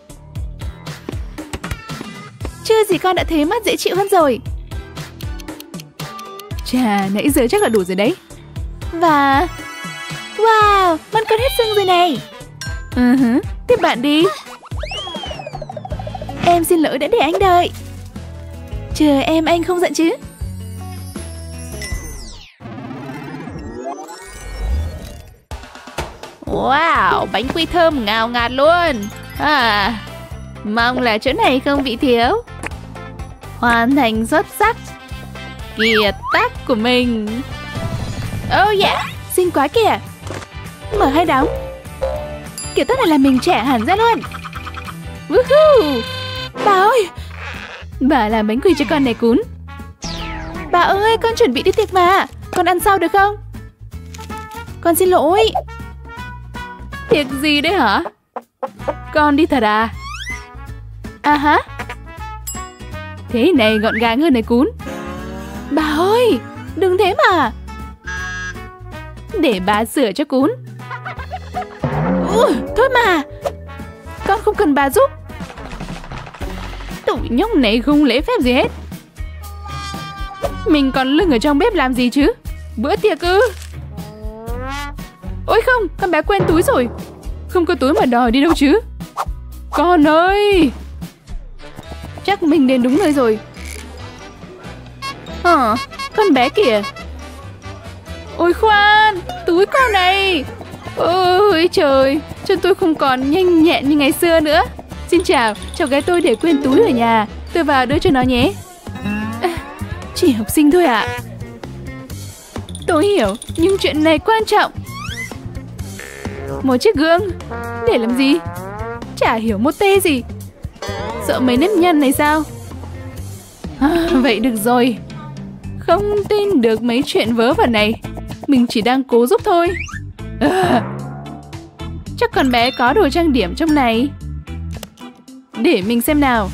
Chưa gì con đã thấy mắt dễ chịu hơn rồi. Chà, nãy giờ chắc là đủ rồi đấy. Và... wow, mắt con hết sưng rồi này. Uh-huh. Tiếp bạn đi. Em xin lỗi đã để anh đợi. Chờ em anh không giận chứ? Wow, bánh quy thơm ngào ngạt luôn. À, mong là chỗ này không bị thiếu. Hoàn thành xuất sắc kiệt tác của mình. Oh yeah, xinh quá kìa. Mở hay đóng? Kiểu tác này là mình trẻ hẳn ra luôn. Woohoo. Bà ơi, bà làm bánh quy cho con này cún. Bà ơi, con chuẩn bị đi tiệc mà. Con ăn sau được không? Con xin lỗi. Tiệc gì đấy hả? Con đi thật à? À hả? Thế này gọn gàng hơn này cún. Bà ơi, đừng thế mà. Để bà sửa cho cún. Ui, thôi mà. Con không cần bà giúp. Tụi nhóc này không lễ phép gì hết. Mình còn lưng ở trong bếp làm gì chứ? Bữa tiệc ư? Ôi không, con bé quên túi rồi. Không có túi mà đòi đi đâu chứ. Con ơi, chắc mình đến đúng nơi rồi. Hả, con bé kìa. Ôi khoan, túi con này. Ôi trời, chân tôi không còn nhanh nhẹn như ngày xưa nữa. Xin chào, cháu gái tôi để quên túi ở nhà. Tôi vào đưa cho nó nhé. À, chỉ học sinh thôi ạ. À. Tôi hiểu, nhưng chuyện này quan trọng. Một chiếc gương. Để làm gì? Chả hiểu một tê gì. Sợ mấy nếp nhăn này sao? À, vậy được rồi. Không tin được mấy chuyện vớ vẩn này. Mình chỉ đang cố giúp thôi. À, chắc con bé có đồ trang điểm trong này. Để mình xem nào.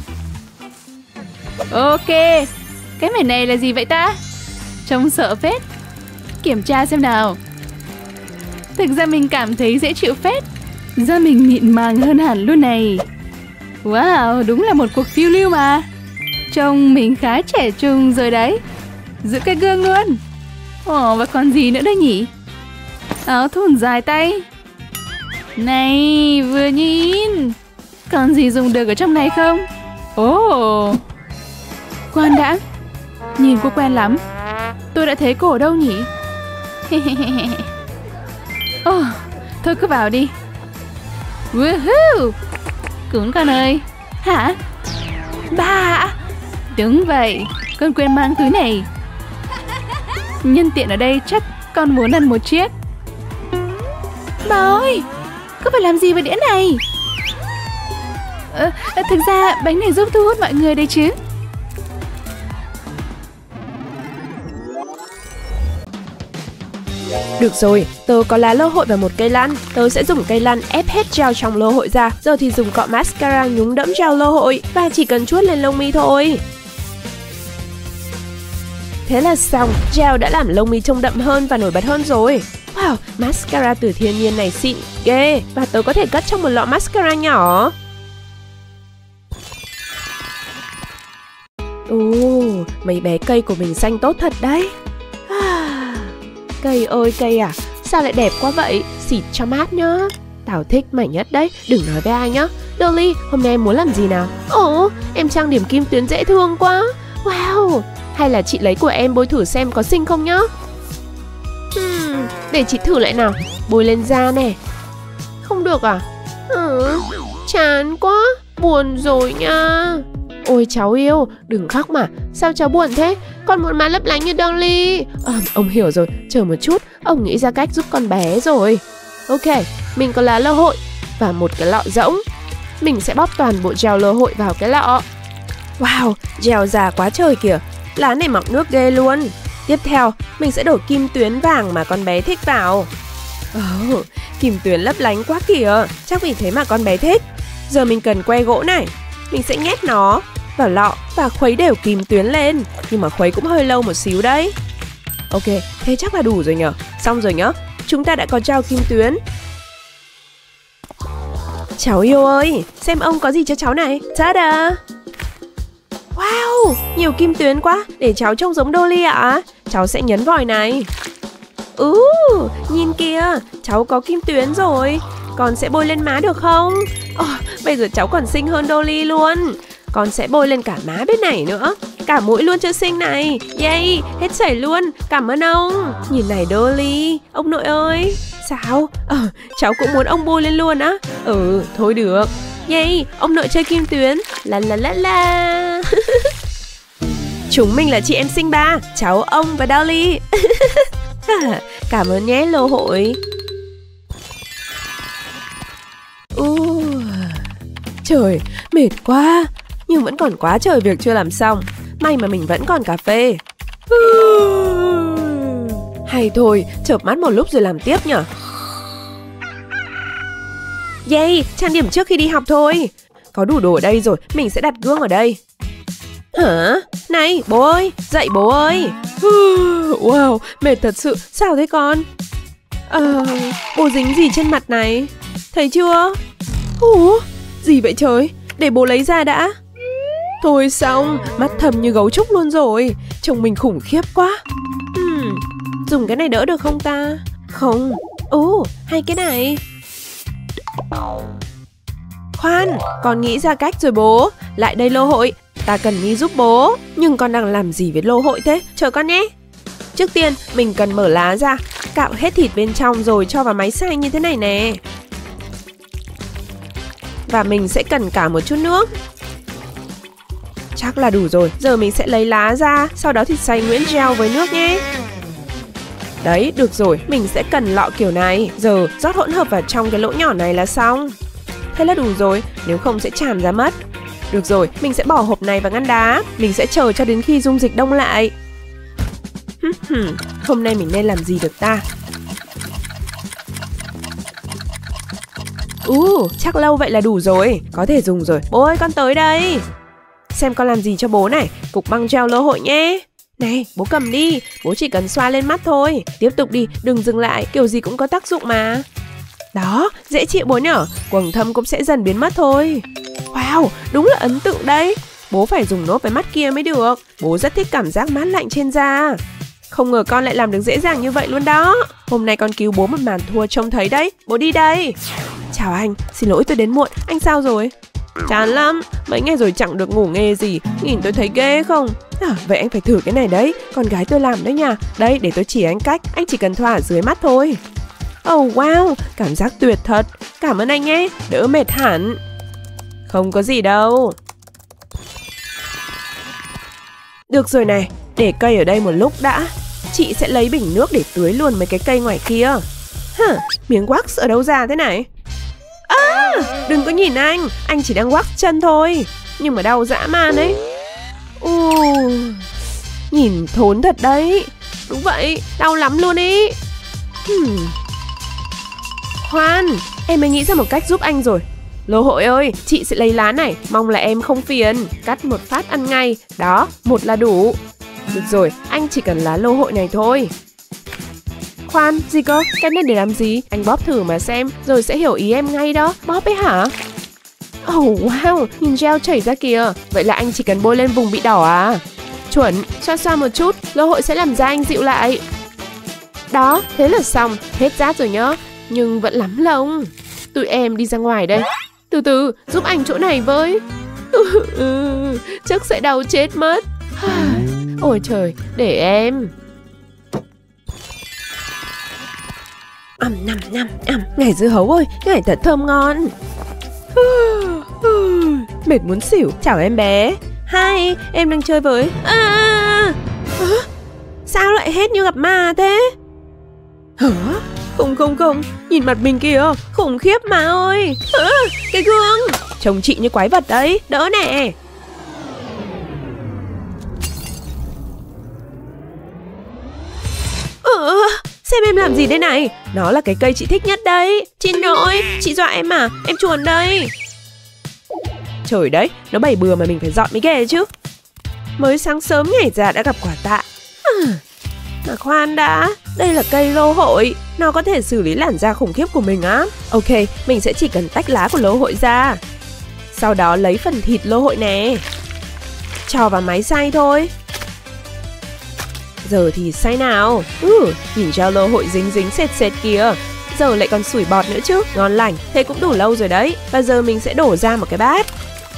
Ok, cái mẻ này là gì vậy ta? Trông sợ phết. Kiểm tra xem nào. Thực ra mình cảm thấy dễ chịu phết. Da mình mịn màng hơn hẳn luôn này. Wow, đúng là một cuộc phiêu lưu mà. Trông mình khá trẻ trung rồi đấy. Giữ cái gương luôn. Ồ, và còn gì nữa đây nhỉ? Áo thun dài tay. Này, vừa nhìn. Còn gì dùng được ở trong này không? Ồ, khoan đã. Nhìn cô quen lắm. Tôi đã thấy cô ở đâu nhỉ? Ồ, thôi cứ vào đi. Woohoo! Cún con ơi. Hả? Ba. Đúng vậy, con quên mang túi này. Nhân tiện ở đây chắc con muốn ăn một chiếc. Bà ơi, có phải làm gì với đĩa này? Ờ, thực ra bánh này giúp thu hút mọi người đây chứ. Được rồi, tớ có lá lô hội và một cây lăn. Tớ sẽ dùng cây lăn ép hết gel trong lô hội ra. Giờ thì dùng cọ mascara nhúng đẫm gel lô hội và chỉ cần chuốt lên lông mi thôi. Thế là xong, gel đã làm lông mi trông đậm hơn và nổi bật hơn rồi. Wow, mascara từ thiên nhiên này xịn ghê. Và tớ có thể cất trong một lọ mascara nhỏ. Ồ, mấy bé cây của mình xanh tốt thật đấy. Cây ơi cây à, sao lại đẹp quá vậy? Xịt cho mát nhá. Tao thích mày nhất đấy, đừng nói với ai nhá. Dolly, hôm nay em muốn làm gì nào? Ồ, em trang điểm kim tuyến dễ thương quá. Wow, hay là chị lấy của em bôi thử xem có xinh không nhá. hmm, Để chị thử lại nào. Bôi lên da nè. Không được à? Ừ, chán quá, buồn rồi nha. Ôi cháu yêu, đừng khóc mà. Sao cháu buồn thế? Con muốn má lấp lánh như Dolly. à, Ông hiểu rồi, chờ một chút. Ông nghĩ ra cách giúp con bé rồi. Ok, mình có lá lơ hội và một cái lọ rỗng. Mình sẽ bóp toàn bộ gel lơ hội vào cái lọ. Wow, gel già quá trời kìa. Lá này mọng nước ghê luôn. Tiếp theo, mình sẽ đổ kim tuyến vàng mà con bé thích vào. Oh, kim tuyến lấp lánh quá kìa. Chắc vì thế mà con bé thích. Giờ mình cần que gỗ này. Mình sẽ nhét nó vào lọ và khuấy đều kim tuyến lên. Nhưng mà khuấy cũng hơi lâu một xíu đấy. Ok, thế chắc là đủ rồi nhở. Xong rồi nhá. Chúng ta đã có gel kim tuyến. Cháu yêu ơi, xem ông có gì cho cháu này. Ta-da! Wow, nhiều kim tuyến quá. Để cháu trông giống Dolly ạ. à? Cháu sẽ nhấn vòi này. Ừ, nhìn kìa, cháu có kim tuyến rồi. Con sẽ bôi lên má được không? Oh, bây giờ cháu còn xinh hơn Dolly luôn. Con sẽ bôi lên cả má bên này nữa. Cả mũi luôn cho xinh này. Yay, hết sảy luôn. Cảm ơn ông. Nhìn này Dolly, ông nội ơi. Sao? Ờ, cháu cũng muốn ông bôi lên luôn á. Ừ, thôi được. Yay, ông nội chơi kim tuyến. La la la la. Chúng mình là chị em sinh ba, cháu, ông và Dolly. Cảm ơn nhé lô hội. Uh, trời, mệt quá. Nhưng vẫn còn quá trời việc chưa làm xong. May mà mình vẫn còn cà phê. uh, Hay thôi, chợp mắt một lúc rồi làm tiếp nhở. Yay, trang điểm trước khi đi học thôi. Có đủ đồ ở đây rồi, mình sẽ đặt gương ở đây. Hả? Này, bố ơi, dậy bố ơi. Wow, mệt thật sự, sao thế con? Ờ, bố dính gì trên mặt này? Thấy chưa? Ủa, gì vậy trời? Để bố lấy ra đã. Thôi xong, mắt thầm như gấu trúc luôn rồi. Chồng mình khủng khiếp quá. hmm, Dùng cái này đỡ được không ta? Không. Ồ, hay cái này. Khoan, con nghĩ ra cách rồi bố. Lại đây lô hội, ta cần Mi giúp bố. Nhưng con đang làm gì với lô hội thế? Chờ con nhé. Trước tiên, mình cần mở lá ra, cạo hết thịt bên trong rồi cho vào máy xay như thế này nè. Và mình sẽ cần cả một chút nước. Chắc là đủ rồi. Giờ mình sẽ lấy lá ra, sau đó thì xay nhuyễn gel với nước nhé. Đấy, được rồi. Mình sẽ cần lọ kiểu này. Giờ rót hỗn hợp vào trong cái lỗ nhỏ này là xong. Thế là đủ rồi, nếu không sẽ tràn ra mất. Được rồi, mình sẽ bỏ hộp này vào ngăn đá. Mình sẽ chờ cho đến khi dung dịch đông lại. Hôm nay mình nên làm gì được ta? Uh, chắc lâu vậy là đủ rồi. Có thể dùng rồi. Bố ơi, con tới đây. Xem con làm gì cho bố này. Cục băng gel lô hội nhé. Này, bố cầm đi. Bố chỉ cần xoa lên mắt thôi. Tiếp tục đi, đừng dừng lại. Kiểu gì cũng có tác dụng mà. Đó, dễ chịu bố nhở. Quầng thâm cũng sẽ dần biến mất thôi. Wow, đúng là ấn tượng đấy. Bố phải dùng nốt với mắt kia mới được. Bố rất thích cảm giác mát lạnh trên da. Không ngờ con lại làm được dễ dàng như vậy luôn đó. Hôm nay con cứu bố một màn thua trông thấy đấy. Bố đi đây. Chào anh, xin lỗi tôi đến muộn. Anh sao rồi? Chán lắm, mấy ngày rồi chẳng được ngủ nghê gì. Nhìn tôi thấy ghê không? À, vậy anh phải thử cái này đấy. Con gái tôi làm đấy nha. Đây, để tôi chỉ anh cách. Anh chỉ cần thoa ở dưới mắt thôi. Oh wow, cảm giác tuyệt thật. Cảm ơn anh nhé, đỡ mệt hẳn. Không có gì đâu. Được rồi này, để cây ở đây một lúc đã. Chị sẽ lấy bình nước để tưới luôn mấy cái cây ngoài kia. Hả, miếng wax ở đâu ra thế này? À, đừng có nhìn anh, anh chỉ đang wax chân thôi. Nhưng mà đau dã man ấy. uh, Nhìn thốn thật đấy. Đúng vậy, đau lắm luôn ý. hmm. Khoan, em mới nghĩ ra một cách giúp anh rồi. Lô hội ơi, chị sẽ lấy lá này. Mong là em không phiền. Cắt một phát ăn ngay. Đó, một là đủ. Được rồi, anh chỉ cần lá lô hội này thôi. Khoan, gì cơ? Cái này để làm gì? Anh bóp thử mà xem, rồi sẽ hiểu ý em ngay đó. Bóp ấy hả? Oh wow, nhìn gel chảy ra kìa. Vậy là anh chỉ cần bôi lên vùng bị đỏ à? Chuẩn, xoa xoa một chút, lô hội sẽ làm da anh dịu lại. Đó, thế là xong. Hết rát rồi nhá. Nhưng vẫn lắm lông. Tụi em đi ra ngoài đây. Từ từ, giúp anh chỗ này với. Chắc sẽ đau chết mất. Ôi trời, để em. Ầm nằm nằm ầm, ngải dưa hấu ơi, ngải thật thơm ngon. Mệt muốn xỉu. Chào em bé. Hi, em đang chơi với. À, à, sao lại hết như gặp ma thế? Hả? Không không không, nhìn mặt mình kìa, khủng khiếp mà ơi. À, cái gương trông chị như quái vật đấy. Đỡ nè. Ừ, xem em làm gì đây này. Nó là cái cây chị thích nhất đấy. Chị nội, chị dọa em à? Em chuồn đây. Trời đấy, nó bày bừa mà mình phải dọn mới ghê chứ. Mới sáng sớm nhảy ra đã gặp quả tạ. À, mà khoan đã, đây là cây lô hội. Nó có thể xử lý làn da khủng khiếp của mình á. Ok, mình sẽ chỉ cần tách lá của lô hội ra. Sau đó lấy phần thịt lô hội nè, cho vào máy xay thôi. Giờ thì xay nào. Ừ, nhìn gel lô hội dính dính sệt sệt kìa. Giờ lại còn sủi bọt nữa chứ. Ngon lành, thế cũng đủ lâu rồi đấy. Và giờ mình sẽ đổ ra một cái bát.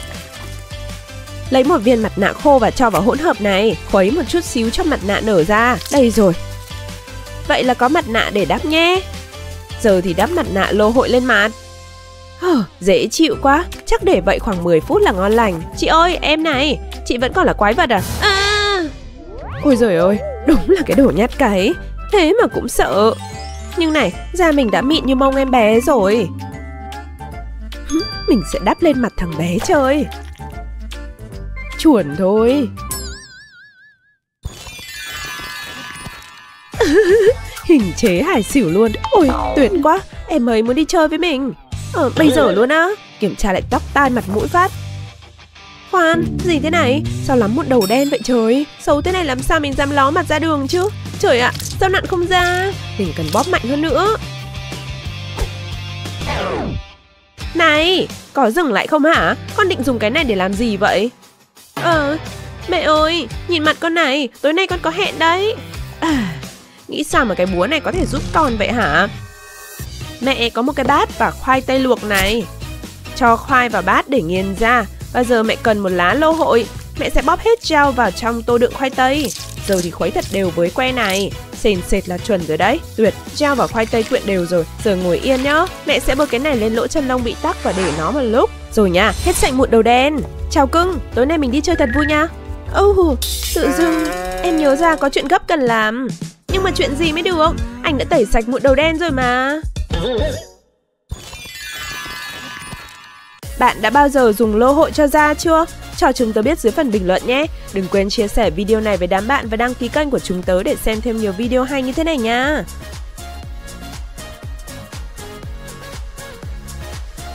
Lấy một viên mặt nạ khô và cho vào hỗn hợp này. Khuấy một chút xíu cho mặt nạ nở ra. Đây rồi. Vậy là có mặt nạ để đắp nhé. Giờ thì đắp mặt nạ lô hội lên mặt. Hờ, dễ chịu quá. Chắc để vậy khoảng mười phút là ngon lành. Chị ơi, em này, chị vẫn còn là quái vật à? À, ôi giời ơi, đúng là cái đồ nhát cái. Thế mà cũng sợ. Nhưng này, da mình đã mịn như mông em bé rồi. Mình sẽ đắp lên mặt thằng bé chơi. Chuẩn thôi. Hình chế hài xỉu luôn. Ôi, tuyệt quá. Em ấy muốn đi chơi với mình. Ờ, bây giờ luôn á. Kiểm tra lại tóc tai mặt mũi phát. Khoan, gì thế này? Sao lắm một đầu đen vậy trời? Xấu thế này làm sao mình dám ló mặt ra đường chứ? Trời ạ, sao nặn không ra? Mình cần bóp mạnh hơn nữa. Này, có dừng lại không hả? Con định dùng cái này để làm gì vậy? Ờ, mẹ ơi, nhìn mặt con này, tối nay con có hẹn đấy. À, nghĩ sao mà cái búa này có thể giúp con vậy hả? Mẹ có một cái bát và khoai tây luộc này. Cho khoai vào bát để nghiền ra. Và giờ mẹ cần một lá lô hội. Mẹ sẽ bóp hết gel vào trong tô đựng khoai tây. Giờ thì khuấy thật đều với que này. Sền sệt là chuẩn rồi đấy. Tuyệt, gel và khoai tây quyện đều rồi. Giờ ngồi yên nhá. Mẹ sẽ bôi cái này lên lỗ chân lông bị tắc và để nó một lúc. Rồi nha, hết sạch mụn đầu đen. Chào cưng, tối nay mình đi chơi thật vui nha. Ồ, oh, tự dưng em nhớ ra có chuyện gấp cần làm. Nhưng mà chuyện gì mới được? Anh đã tẩy sạch mụn đầu đen rồi mà. Bạn đã bao giờ dùng lô hội cho da chưa? Cho chúng tớ biết dưới phần bình luận nhé. Đừng quên chia sẻ video này với đám bạn và đăng ký kênh của chúng tớ để xem thêm nhiều video hay như thế này nha.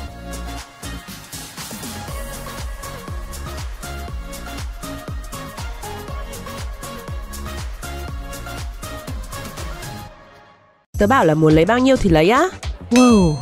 Tớ bảo là muốn lấy bao nhiêu thì lấy á. Wow.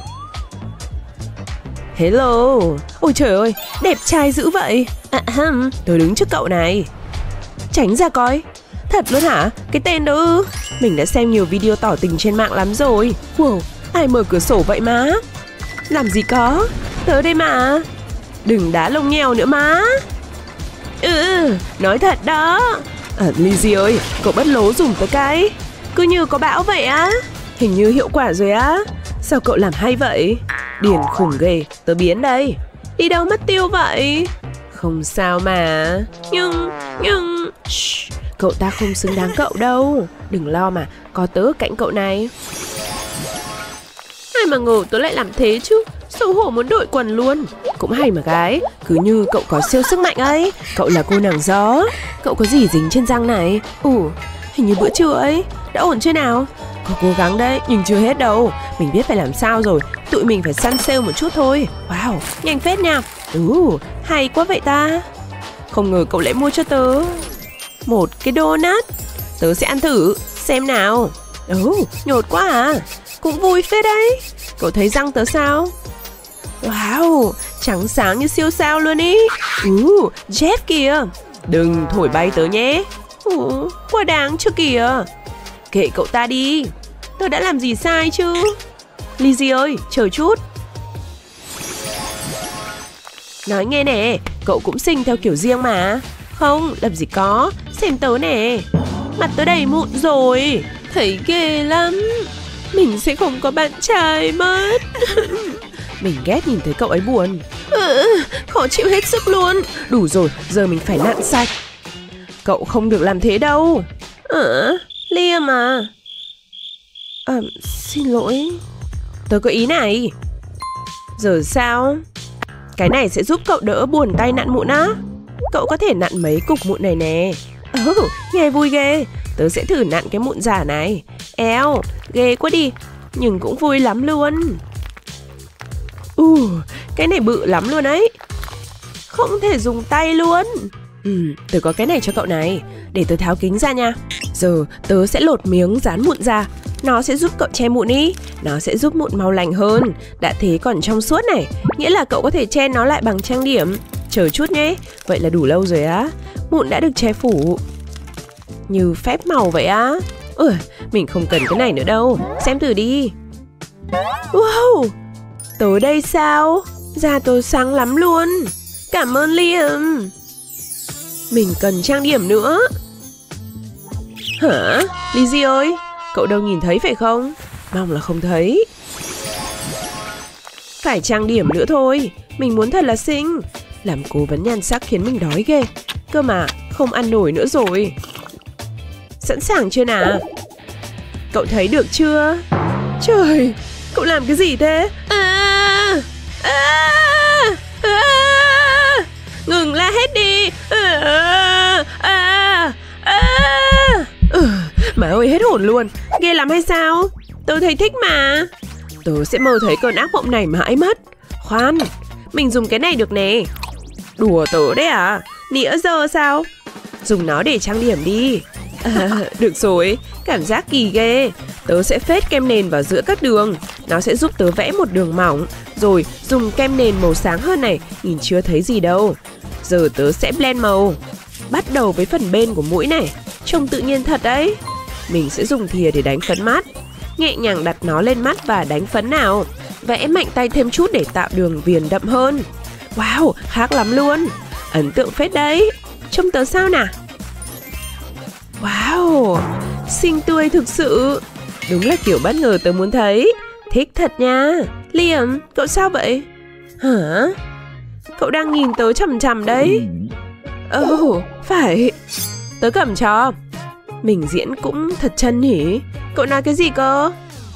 Hello. Ôi trời ơi, đẹp trai dữ vậy. À, hum, tớ đứng trước cậu này. Tránh ra coi. Thật luôn hả? Cái tên đó ư? Mình đã xem nhiều video tỏ tình trên mạng lắm rồi. Wow, ai mở cửa sổ vậy má? Làm gì có. Tớ đây mà. Đừng đá lông nheo nữa má. Ừ, nói thật đó. À, Lizzie ơi, cậu bất lố dùng tớ cái. Cứ như có bão vậy á. Hình như hiệu quả rồi á. Sao cậu làm hay vậy? Điền khủng ghê, tớ biến đây. Đi đâu mất tiêu vậy? Không sao mà. Nhưng, nhưng... Shh, cậu ta không xứng đáng cậu đâu. Đừng lo mà, có tớ ở cạnh cậu này. Ai mà ngờ tớ lại làm thế chứ. Xấu hổ muốn đội quần luôn. Cũng hay mà gái. Cứ như cậu có siêu sức mạnh ấy. Cậu là cô nàng gió. Cậu có gì dính trên răng này? Ủa, hình như bữa trưa ấy. Đã ổn chưa nào? Có cố gắng đấy, nhưng chưa hết đâu. Mình biết phải làm sao rồi. Tụi mình phải săn sale một chút thôi. Wow, nhanh phết nha. Ừ, hay quá vậy ta. Không ngờ cậu lại mua cho tớ một cái donut. Tớ sẽ ăn thử, xem nào. Ừ, nhột quá à. Cũng vui phết đấy. Cậu thấy răng tớ sao? Wow, trắng sáng như siêu sao luôn ý. Ừ, Jeff kìa. Đừng thổi bay tớ nhé. Ừ, quá đáng chưa kìa. Kệ cậu ta đi. Tớ đã làm gì sai chứ? Lizzie ơi, chờ chút. Nói nghe nè, cậu cũng xinh theo kiểu riêng mà. Không, làm gì có. Xem tớ nè. Mặt tớ đầy mụn rồi. Thấy ghê lắm. Mình sẽ không có bạn trai mất. Mình ghét nhìn thấy cậu ấy buồn. Ừ, khó chịu hết sức luôn. Đủ rồi, giờ mình phải nặn sạch. Cậu không được làm thế đâu. Ờ, Liam à. À, xin lỗi. Tớ có ý này. Giờ sao? Cái này sẽ giúp cậu đỡ buồn tay nặn mụn á. Cậu có thể nặn mấy cục mụn này nè. Ừ, nghe vui ghê. Tớ sẽ thử nặn cái mụn giả này. Eo, ghê quá đi. Nhưng cũng vui lắm luôn. Ừ, cái này bự lắm luôn ấy. Không thể dùng tay luôn. Ừ, tớ có cái này cho cậu này. Để tớ tháo kính ra nha. Giờ tớ sẽ lột miếng dán mụn ra. Nó sẽ giúp cậu che mụn ý. Nó sẽ giúp mụn mau lành hơn. Đã thế còn trong suốt này. Nghĩa là cậu có thể che nó lại bằng trang điểm. Chờ chút nhé. Vậy là đủ lâu rồi á. Mụn đã được che phủ như phép màu vậy á. Ừ, mình không cần cái này nữa đâu. Xem thử đi. Wow, tớ đây sao? Da tớ sáng lắm luôn. Cảm ơn Liam. Mình cần trang điểm nữa. Hả? Lizzie ơi, cậu đâu nhìn thấy phải không? Mong là không thấy. Phải trang điểm nữa thôi. Mình muốn thật là xinh. Làm cố vấn nhan sắc khiến mình đói ghê. Cơ mà không ăn nổi nữa rồi. Sẵn sàng chưa nào? Cậu thấy được chưa? Trời, cậu làm cái gì thế? À, à, à, ngừng la hết đi. À, à, à. Ừ, mà ơi hết hồn luôn. Ghê lắm hay sao? Tớ thấy thích mà. Tớ sẽ mơ thấy cơn ác mộng này mãi mất. Khoan, mình dùng cái này được nè. Đùa tớ đấy à? Nĩa giờ sao? Dùng nó để trang điểm đi. À, được rồi, cảm giác kỳ ghê. Tớ sẽ phết kem nền vào giữa các đường. Nó sẽ giúp tớ vẽ một đường mỏng. Rồi dùng kem nền màu sáng hơn này. Nhìn chưa thấy gì đâu. Giờ tớ sẽ blend màu. Bắt đầu với phần bên của mũi này. Trông tự nhiên thật đấy. Mình sẽ dùng thìa để đánh phấn mắt. Nhẹ nhàng đặt nó lên mắt và đánh phấn nào. Vẽ mạnh tay thêm chút để tạo đường viền đậm hơn. Wow, khác lắm luôn. Ấn tượng phết đấy. Trông tớ sao nào? Wow, xinh tươi thực sự. Đúng là kiểu bất ngờ tớ muốn thấy. Thích thật nha. Liam, cậu sao vậy? Hả? Cậu đang nhìn tớ chằm chằm đấy. Ồ, oh, phải. Tớ cầm cho. Mình diễn cũng thật chân nhỉ. Cậu nói cái gì cơ?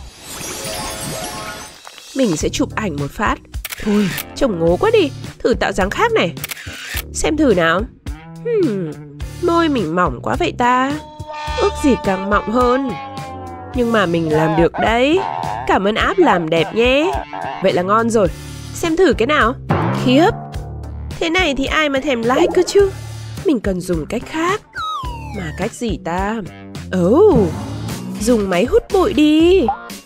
Mình sẽ chụp ảnh một phát. Thôi, trông ngố quá đi. Thử tạo dáng khác này. Xem thử nào. Hmm, môi mình mỏng quá vậy ta. Ước gì càng mọng hơn. Nhưng mà mình làm được đấy. Cảm ơn app làm đẹp nhé. Vậy là ngon rồi. Xem thử cái nào. Khiếp. Thế này thì ai mà thèm like cơ chứ. Mình cần dùng cách khác. Mà cách gì ta? Ồ, oh, dùng máy hút bụi đi.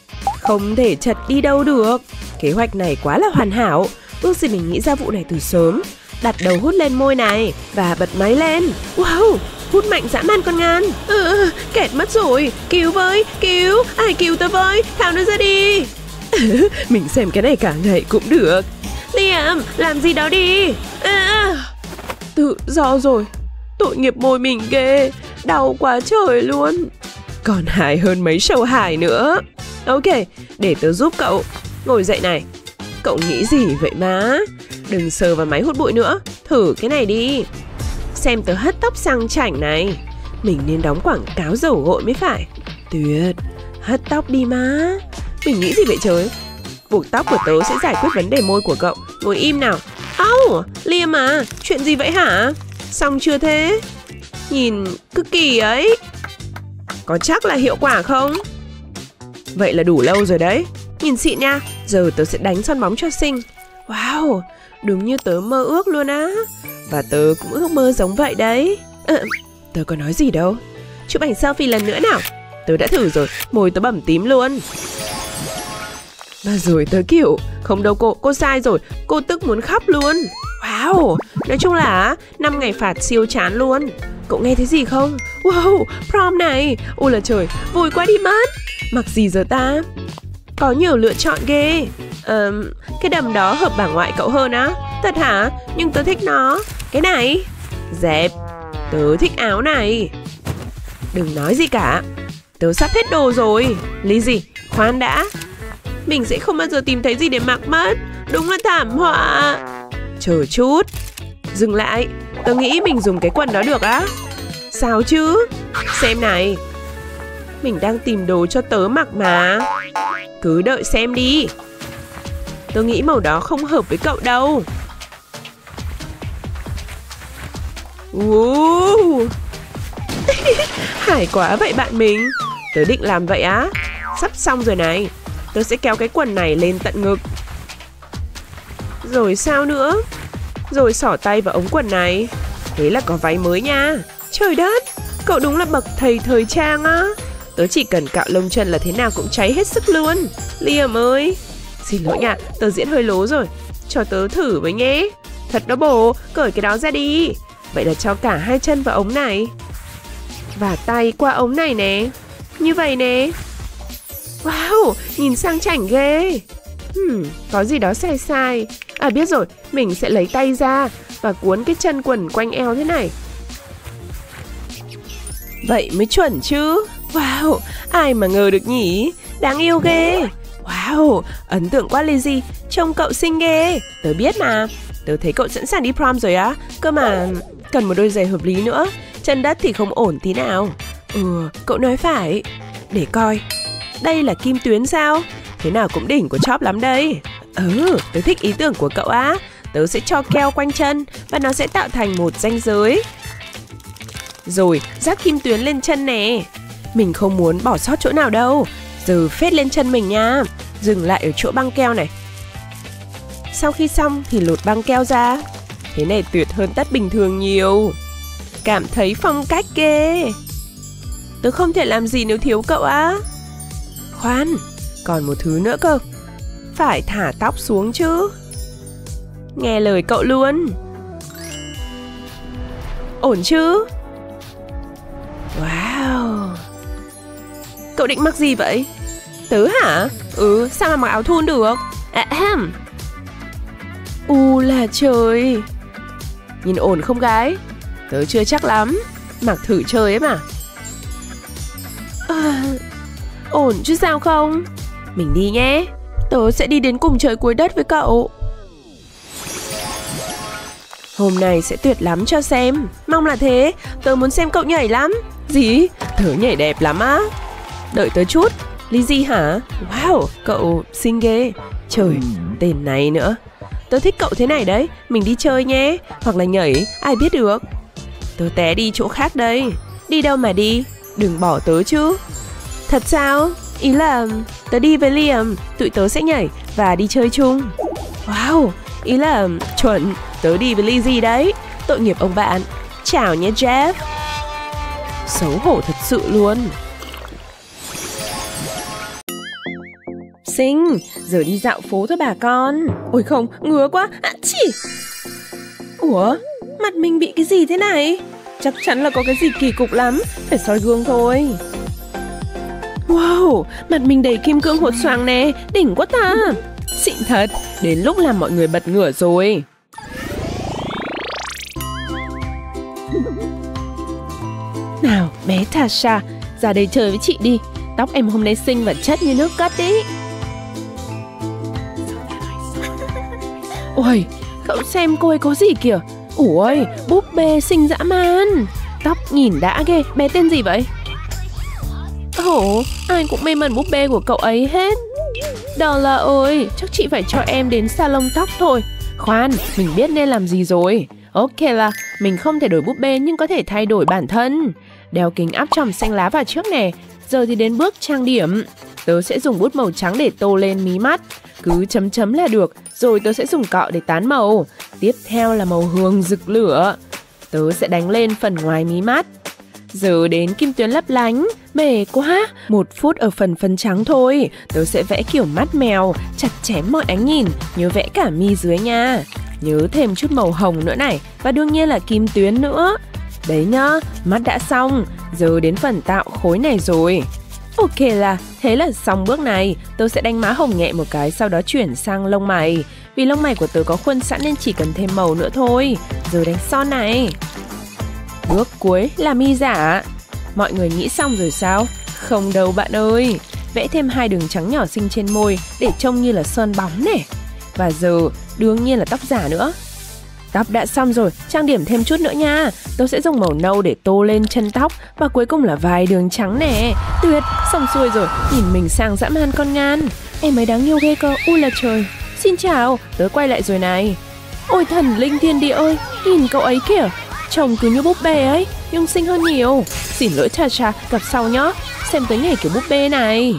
Không thể chật đi đâu được. Kế hoạch này quá là hoàn hảo. Ước gì mình nghĩ ra vụ này từ sớm. Đặt đầu hút lên môi này và bật máy lên. Wow, hút mạnh dã man con ngan. Ừ, kẹt mất rồi. Cứu với, cứu, ai cứu tớ với, tháo nó ra đi. Mình xem cái này cả ngày cũng được. Liam, làm gì đó đi. À, tự do rồi. Tội nghiệp môi mình ghê. Đau quá trời luôn. Còn hài hơn mấy show hài nữa. Ok, để tớ giúp cậu. Ngồi dậy này. Cậu nghĩ gì vậy má? Đừng sờ vào máy hút bụi nữa. Thử cái này đi. Xem tớ hất tóc sang chảnh này. Mình nên đóng quảng cáo dầu gội mới phải. Tuyệt. Hất tóc đi má. Mình nghĩ gì vậy trời? Buộc tóc của tớ sẽ giải quyết vấn đề môi của cậu. Ngồi im nào. Ау, oh, Liam à, chuyện gì vậy hả? Xong chưa thế? Nhìn cực kỳ ấy. Có chắc là hiệu quả không? Vậy là đủ lâu rồi đấy. Nhìn xịn nha. Giờ tớ sẽ đánh son bóng cho xinh. Wow, đúng như tớ mơ ước luôn á. Và tớ cũng ước mơ giống vậy đấy. à, Tớ có nói gì đâu. Chụp ảnh selfie lần nữa nào. Tớ đã thử rồi, môi tớ bầm tím luôn. Và rồi tớ kiểu không đâu cô, cô sai rồi. Cô tức muốn khóc luôn. Wow, nói chung là năm ngày phạt siêu chán luôn. Cậu nghe thấy gì không? Wow, prom này. Ôi là trời, vui quá đi mất. Mặc gì giờ ta? Có nhiều lựa chọn ghê. à, Cái đầm đó hợp bà ngoại cậu hơn á. Thật hả? Nhưng tớ thích nó. Cái này. Dẹp. Tớ thích áo này. Đừng nói gì cả. Tớ sắp hết đồ rồi. Lý gì? Khoan đã. Mình sẽ không bao giờ tìm thấy gì để mặc mất. Đúng là thảm họa. Chờ chút. Dừng lại. Tớ nghĩ mình dùng cái quần đó được á. Sao chứ? Xem này. Mình đang tìm đồ cho tớ mặc mà. Cứ đợi xem đi. Tớ nghĩ màu đó không hợp với cậu đâu. Wow. Hải quá vậy bạn mình. Tớ định làm vậy á. Sắp xong rồi này. Tớ sẽ kéo cái quần này lên tận ngực. Rồi sao nữa? Rồi xỏ tay vào ống quần này. Thế là có váy mới nha. Trời đất, cậu đúng là bậc thầy thời trang á. Tớ chỉ cần cạo lông chân là thế nào cũng cháy hết sức luôn. Liam ơi. Xin lỗi nha, tớ diễn hơi lố rồi. Cho tớ thử với nhé. Thật đó bồ, cởi cái đó ra đi. Vậy là cho cả hai chân vào ống này. Và tay qua ống này nè. Như vậy nè. Wow, nhìn sang chảnh ghê. hmm, Có gì đó sai sai. À biết rồi, mình sẽ lấy tay ra và cuốn cái chân quần quanh eo thế này. Vậy mới chuẩn chứ. Wow, ai mà ngờ được nhỉ. Đáng yêu ghê. Wow, ấn tượng quá Lizzy. Trông cậu xinh ghê. Tớ biết mà. Tớ thấy cậu sẵn sàng đi prom rồi á. Cơ mà cần một đôi giày hợp lý nữa. Chân đất thì không ổn tí nào. Ừ, cậu nói phải. Để coi. Đây là kim tuyến sao? Thế nào cũng đỉnh của chóp lắm đây. Ừ, tớ thích ý tưởng của cậu á. Tớ sẽ cho keo quanh chân và nó sẽ tạo thành một ranh giới. Rồi, rác kim tuyến lên chân nè. Mình không muốn bỏ sót chỗ nào đâu. Giờ phết lên chân mình nha. Dừng lại ở chỗ băng keo này. Sau khi xong thì lột băng keo ra. Thế này tuyệt hơn tất bình thường nhiều. Cảm thấy phong cách ghê. Tớ không thể làm gì nếu thiếu cậu á. Khoan, còn một thứ nữa cơ. Phải thả tóc xuống chứ. Nghe lời cậu luôn. Ổn chứ? Wow. Cậu định mặc gì vậy? Tớ hả? Ừ, sao mà mặc áo thun được? À, hàm. U là trời. Nhìn ổn không gái? Tớ chưa chắc lắm. Mặc thử chơi ấy mà. À, ổn chứ sao không? Mình đi nhé. Tớ sẽ đi đến cùng trời cuối đất với cậu. Hôm nay sẽ tuyệt lắm cho xem. Mong là thế. Tớ muốn xem cậu nhảy lắm. Gì? Tớ nhảy đẹp lắm á. Đợi tớ chút. Lizzy hả? Wow, cậu xinh ghê. Trời, tên này nữa. Tớ thích cậu thế này đấy. Mình đi chơi nhé. Hoặc là nhảy, ai biết được. Tớ té đi chỗ khác đây. Đi đâu mà đi. Đừng bỏ tớ chứ. Thật sao? Ý là tớ đi với Liam. Tụi tớ sẽ nhảy và đi chơi chung. Wow, ý là chuẩn. Tớ đi với Lizzy đấy. Tội nghiệp ông bạn. Chào nhé Jeff. Xấu hổ thật sự luôn. xinh. Giờ đi dạo phố thôi bà con. Ôi không, ngứa quá. À, chỉ. Ủa, mặt mình bị cái gì thế này? Chắc chắn là có cái gì kỳ cục lắm. Phải soi gương thôi. Wow, mặt mình đầy kim cương hột xoàng nè. Đỉnh quá ta. Xịn thật. Đến lúc làm mọi người bật ngửa rồi. Nào, bé Tasha, ra đây chơi với chị đi. Tóc em hôm nay xinh và chất như nước cất đấy. Ôi, cậu xem cô ấy có gì kìa. Ủa, búp bê xinh dã man. Tóc nhìn đã ghê. Bé tên gì vậy? Ồ, ai cũng mê mẩn búp bê của cậu ấy hết. Đào là ơi, chắc chị phải cho em đến salon tóc thôi. Khoan, mình biết nên làm gì rồi. Ok là, mình không thể đổi búp bê nhưng có thể thay đổi bản thân. Đeo kính áp tròng xanh lá vào trước nè. Giờ thì đến bước trang điểm. Tớ sẽ dùng bút màu trắng để tô lên mí mắt. Cứ chấm chấm là được. Rồi tớ sẽ dùng cọ để tán màu. Tiếp theo là màu hương rực lửa. Tớ sẽ đánh lên phần ngoài mí mắt. Giờ đến kim tuyến lấp lánh. Mệt quá. Một phút ở phần phấn trắng thôi. Tớ sẽ vẽ kiểu mắt mèo, chặt chém mọi ánh nhìn. Nhớ vẽ cả mi dưới nha. Nhớ thêm chút màu hồng nữa này. Và đương nhiên là kim tuyến nữa. Đấy nhá, mắt đã xong. Giờ đến phần tạo khối này rồi. Ok là, thế là xong bước này. Tớ sẽ đánh má hồng nhẹ một cái, sau đó chuyển sang lông mày. Vì lông mày của tớ có khuôn sẵn nên chỉ cần thêm màu nữa thôi. Giờ đánh son này. Bước cuối là mi giả. Mọi người nghĩ xong rồi sao? Không đâu bạn ơi. Vẽ thêm hai đường trắng nhỏ xinh trên môi để trông như là sơn bóng này. Và giờ đương nhiên là tóc giả nữa. Tóc đã xong rồi, trang điểm thêm chút nữa nha. Tôi sẽ dùng màu nâu để tô lên chân tóc. Và cuối cùng là vài đường trắng nè. Tuyệt, xong xuôi rồi. Nhìn mình sang dã man con ngan. Em ấy đáng yêu ghê cơ, ui là trời. Xin chào, tớ quay lại rồi này. Ôi thần linh thiên địa ơi, nhìn cậu ấy kìa. Trông cứ như búp bê ấy, nhưng xinh hơn nhiều. Xin lỗi Tasha, gặp sau nhá. Xem tới nhảy kiểu búp bê này.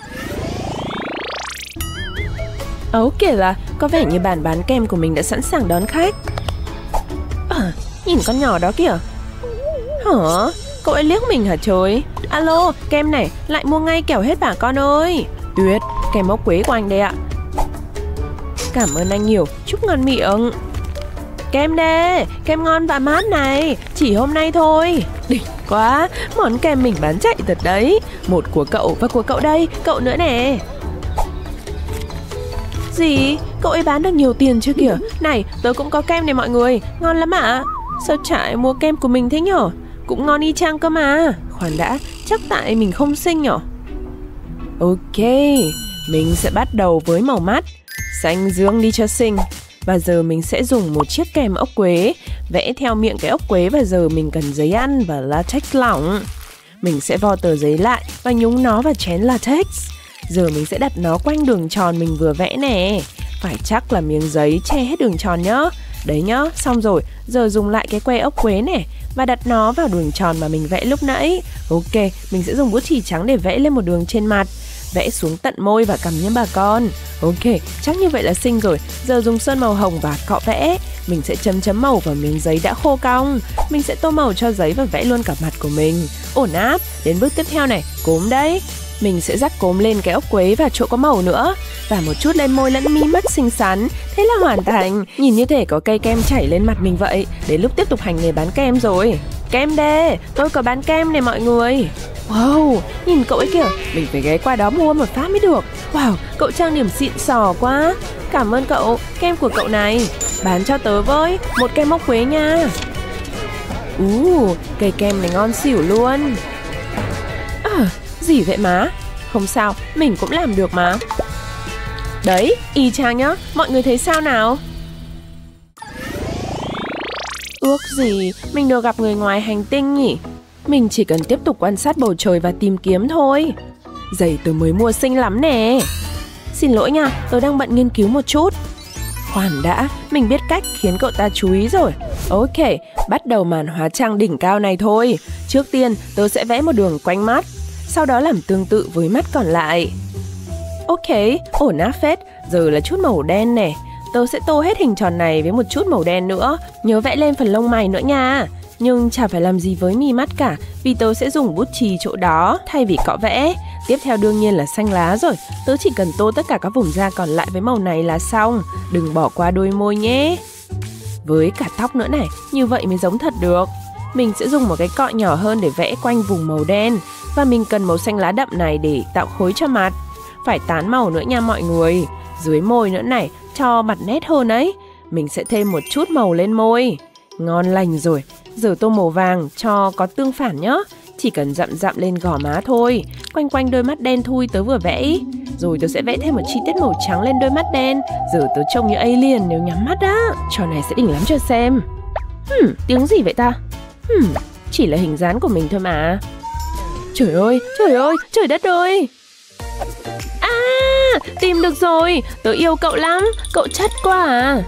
Ok là, có vẻ như bàn bán kem của mình đã sẵn sàng đón khách. À, nhìn con nhỏ đó kìa. Hả? Cậu ấy liếc mình hả trời? Alo, kem này, lại mua ngay kẻo hết bà con ơi. Tuyệt, kem ốc quế của anh đây ạ. Cảm ơn anh nhiều, chúc ngon miệng. Kem đê, kem ngon và mát này, chỉ hôm nay thôi. Đỉnh quá, món kem mình bán chạy thật đấy. Một của cậu và của cậu đây, cậu nữa nè. Gì? Cậu ấy bán được nhiều tiền chưa kìa? Này, tớ cũng có kem này mọi người. Ngon lắm ạ. À? Sao chả ai mua kem của mình thế nhở? Cũng ngon y chang cơ mà. Khoan đã, chắc tại mình không xinh nhở? Ok, mình sẽ bắt đầu với màu mắt. Xanh dương đi cho xinh. Và giờ mình sẽ dùng một chiếc kem ốc quế. Vẽ theo miệng cái ốc quế. Và giờ mình cần giấy ăn và latex lỏng. Mình sẽ vo tờ giấy lại và nhúng nó vào chén latex. Giờ mình sẽ đặt nó quanh đường tròn mình vừa vẽ nè. Phải chắc là miếng giấy che hết đường tròn nhá. Đấy nhá, xong rồi. Giờ dùng lại cái que ốc quế này và đặt nó vào đường tròn mà mình vẽ lúc nãy. Ok, mình sẽ dùng bút chì trắng để vẽ lên một đường trên mặt. Vẽ xuống tận môi và cằm nha bà con. Ok, chắc như vậy là xinh rồi. Giờ dùng sơn màu hồng và cọ vẽ. Mình sẽ chấm chấm màu vào miếng giấy đã khô cong. Mình sẽ tô màu cho giấy và vẽ luôn cả mặt của mình. Ổn áp. Đến bước tiếp theo này, cốm đấy. Mình sẽ rắc cốm lên cái ốc quế và chỗ có màu nữa. Và một chút lên môi lẫn mi mắt xinh xắn. Thế là hoàn thành. Nhìn như thể có cây kem chảy lên mặt mình vậy. Đến lúc tiếp tục hành nghề bán kem rồi. Kem đê, tôi có bán kem này mọi người. Wow, nhìn cậu ấy kìa. Mình phải ghé qua đó mua một phát mới được. Wow, cậu trang điểm xịn sò quá. Cảm ơn cậu, kem của cậu này. Bán cho tớ với, một kem ốc quế nha. Uh, cây kem này ngon xỉu luôn. À, gì vậy má? Không sao, mình cũng làm được mà. Đấy, y chang nhá. Mọi người thấy sao nào? Ước gì mình được gặp người ngoài hành tinh nhỉ? Mình chỉ cần tiếp tục quan sát bầu trời và tìm kiếm thôi. Giày tớ mới mua xinh lắm nè. Xin lỗi nha, tớ đang bận nghiên cứu một chút. Khoan đã, mình biết cách khiến cậu ta chú ý rồi. Ok, bắt đầu màn hóa trang đỉnh cao này thôi. Trước tiên, tớ sẽ vẽ một đường quanh mắt. Sau đó làm tương tự với mắt còn lại. Ok, ổn áp phết. Giờ là chút màu đen nè. Tớ sẽ tô hết hình tròn này với một chút màu đen nữa. Nhớ vẽ lên phần lông mày nữa nha. Nhưng chả phải làm gì với mi mắt cả, vì tớ sẽ dùng bút chì chỗ đó thay vì cọ vẽ. Tiếp theo đương nhiên là xanh lá rồi. Tớ chỉ cần tô tất cả các vùng da còn lại với màu này là xong. Đừng bỏ qua đôi môi nhé. Với cả tóc nữa này, như vậy mới giống thật được. Mình sẽ dùng một cái cọ nhỏ hơn để vẽ quanh vùng màu đen. Và mình cần màu xanh lá đậm này để tạo khối cho mặt. Phải tán màu nữa nha mọi người. Dưới môi nữa này, cho mặt nét hơn ấy. Mình sẽ thêm một chút màu lên môi. Ngon lành rồi. Giờ tô màu vàng cho có tương phản nhá. Chỉ cần dặm dặm lên gò má thôi. Quanh quanh đôi mắt đen thui tớ vừa vẽ ý. Rồi tớ sẽ vẽ thêm một chi tiết màu trắng lên đôi mắt đen. Giờ tớ trông như alien nếu nhắm mắt á. Trò này sẽ đỉnh lắm cho xem. Hmm, tiếng gì vậy ta? Hmm, chỉ là hình dáng của mình thôi mà. Trời ơi, trời ơi, trời đất ơi. À, tìm được rồi. Tớ yêu cậu lắm. Cậu chất quá à.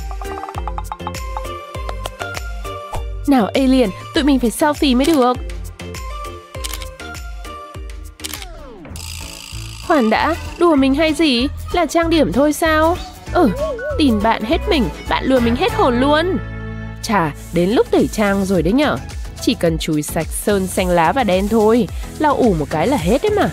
Nào alien, tụi mình phải selfie mới được. Khoan đã, đùa mình hay gì? Là trang điểm thôi sao? Ừ, tin bạn hết mình, bạn lừa mình hết hồn luôn. Chà, đến lúc tẩy trang rồi đấy nhở. Chỉ cần chùi sạch sơn xanh lá và đen thôi. Lau ủ một cái là hết đấy mà.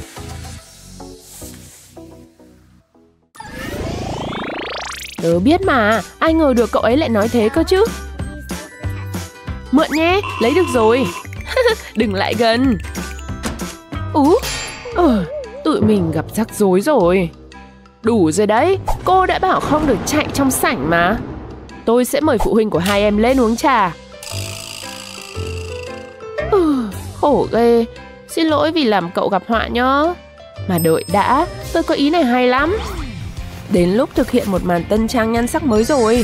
Tớ biết mà, ai ngờ được cậu ấy lại nói thế cơ chứ. Mượn nhé, lấy được rồi. Đừng lại gần. Ú, ừ, tụi mình gặp rắc rối rồi. Đủ rồi đấy, cô đã bảo không được chạy trong sảnh mà. Tôi sẽ mời phụ huynh của hai em lên uống trà. Ừ, khổ ghê. Xin lỗi vì làm cậu gặp họa nhá. Mà đợi đã, tôi có ý này hay lắm. Đến lúc thực hiện một màn tân trang nhan sắc mới rồi.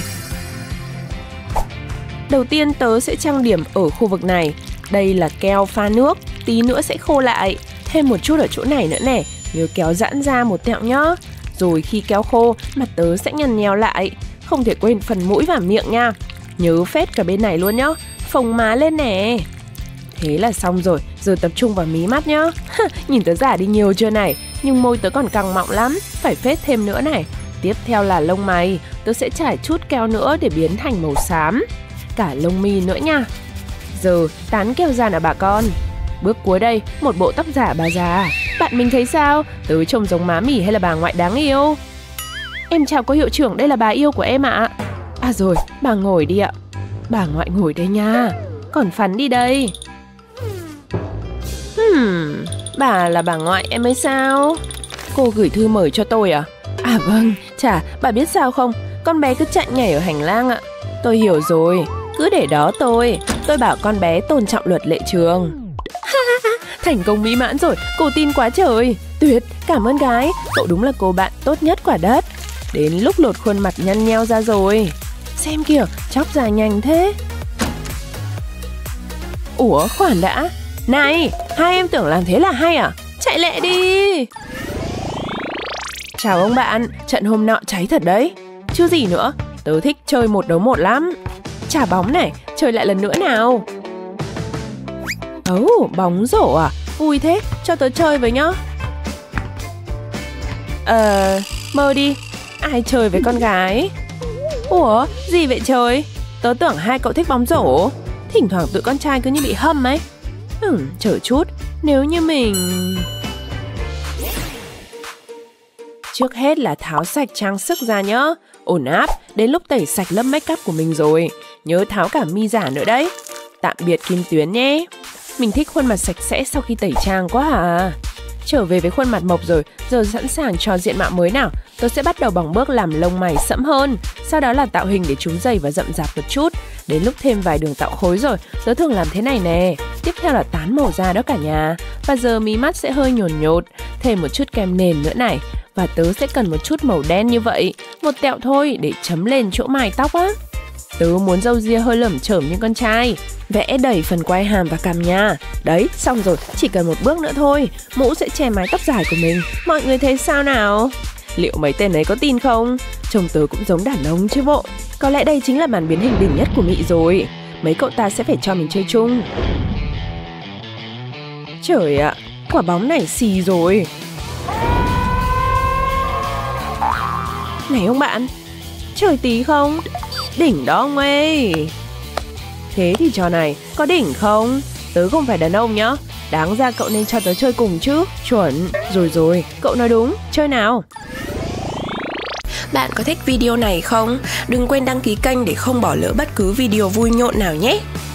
Đầu tiên tớ sẽ trang điểm ở khu vực này. Đây là keo pha nước, tí nữa sẽ khô lại. Thêm một chút ở chỗ này nữa nè. Nhớ kéo giãn ra một tẹo nhá. Rồi khi kéo khô, mặt tớ sẽ nhăn nheo lại. Không thể quên phần mũi và miệng nha. Nhớ phết cả bên này luôn nhá. Phồng má lên nè. Thế là xong rồi, giờ tập trung vào mí mắt nhá. Nhìn tớ giả đi nhiều chưa này. Nhưng môi tớ còn căng mọng lắm. Phải phết thêm nữa này. Tiếp theo là lông mày. Tớ sẽ trải chút keo nữa để biến thành màu xám. Cả lông mi nữa nha. Giờ tán keo ra nào bà con. Bước cuối đây, một bộ tóc giả bà già. Bạn mình thấy sao? Tớ trông giống má mì hay là bà ngoại đáng yêu? Em chào cô hiệu trưởng, đây là bà yêu của em ạ. À. à rồi, bà ngồi đi ạ. Bà ngoại ngồi đây nha. Còn Phắn đi đây. Hmm, bà là bà ngoại em ấy sao? Cô gửi thư mời cho tôi à? À vâng, chả, bà biết sao không? Con bé cứ chạy nhảy ở hành lang ạ. Tôi hiểu rồi, cứ để đó tôi. Tôi bảo con bé tôn trọng luật lệ trường. Thành công mỹ mãn rồi, cô tin quá trời. Tuyệt, cảm ơn gái. Cậu đúng là cô bạn tốt nhất quả đất. Đến lúc lột khuôn mặt nhăn nheo ra rồi. Xem kìa, chóc dài nhanh thế. Ủa, khoản đã. Này, hai em tưởng làm thế là hay à? Chạy lẹ đi. Chào ông bạn, trận hôm nọ cháy thật đấy. Chứ gì nữa, tớ thích chơi một đấu một lắm. Trả bóng này, chơi lại lần nữa nào. Ồ, oh, bóng rổ à? Vui thế, cho tớ chơi với nhá. Ờ, mơ đi. Ai chơi với con gái? Ủa, gì vậy trời? Tớ tưởng hai cậu thích bóng rổ. Thỉnh thoảng tụi con trai cứ như bị hâm ấy. Ừ, chờ chút, nếu như mình... Trước hết là tháo sạch trang sức ra nhá. Ổn áp, đến lúc tẩy sạch lớp make up của mình rồi. Nhớ tháo cả mi giả nữa đấy. Tạm biệt Kim Tuyến nhé. Mình thích khuôn mặt sạch sẽ sau khi tẩy trang quá à. Trở về với khuôn mặt mộc rồi, giờ sẵn sàng cho diện mạo mới nào. Tôi sẽ bắt đầu bằng bước làm lông mày sẫm hơn. Sau đó là tạo hình để chúng dày và rậm rạp một chút. Đến lúc thêm vài đường tạo khối rồi, tớ thường làm thế này nè. Tiếp theo là tán màu da đó cả nhà. Và giờ mí mắt sẽ hơi nhồn nhột. Thêm một chút kem nền nữa này. Và tớ sẽ cần một chút màu đen như vậy. Một tẹo thôi để chấm lên chỗ mài tóc á. Tớ muốn râu ria hơi lởm chởm như con trai. Vẽ đầy phần quai hàm và cằm nha. Đấy, xong rồi, chỉ cần một bước nữa thôi. Mũ sẽ che mái tóc dài của mình. Mọi người thấy sao nào? Liệu mấy tên ấy có tin không? Trông tớ cũng giống đàn ông chứ bộ. Có lẽ đây chính là màn biến hình đỉnh nhất của Mị rồi. Mấy cậu ta sẽ phải cho mình chơi chung. Trời ạ, quả bóng này xì rồi. Này ông bạn, chơi tí không? Đỉnh đó ông ơi. Thế thì trò này có đỉnh không? Tớ không phải đàn ông nhá. Đáng ra cậu nên cho tớ chơi cùng chứ. Chuẩn. Rồi rồi, cậu nói đúng. Chơi nào. Bạn có thích video này không? Đừng quên đăng ký kênh để không bỏ lỡ bất cứ video vui nhộn nào nhé.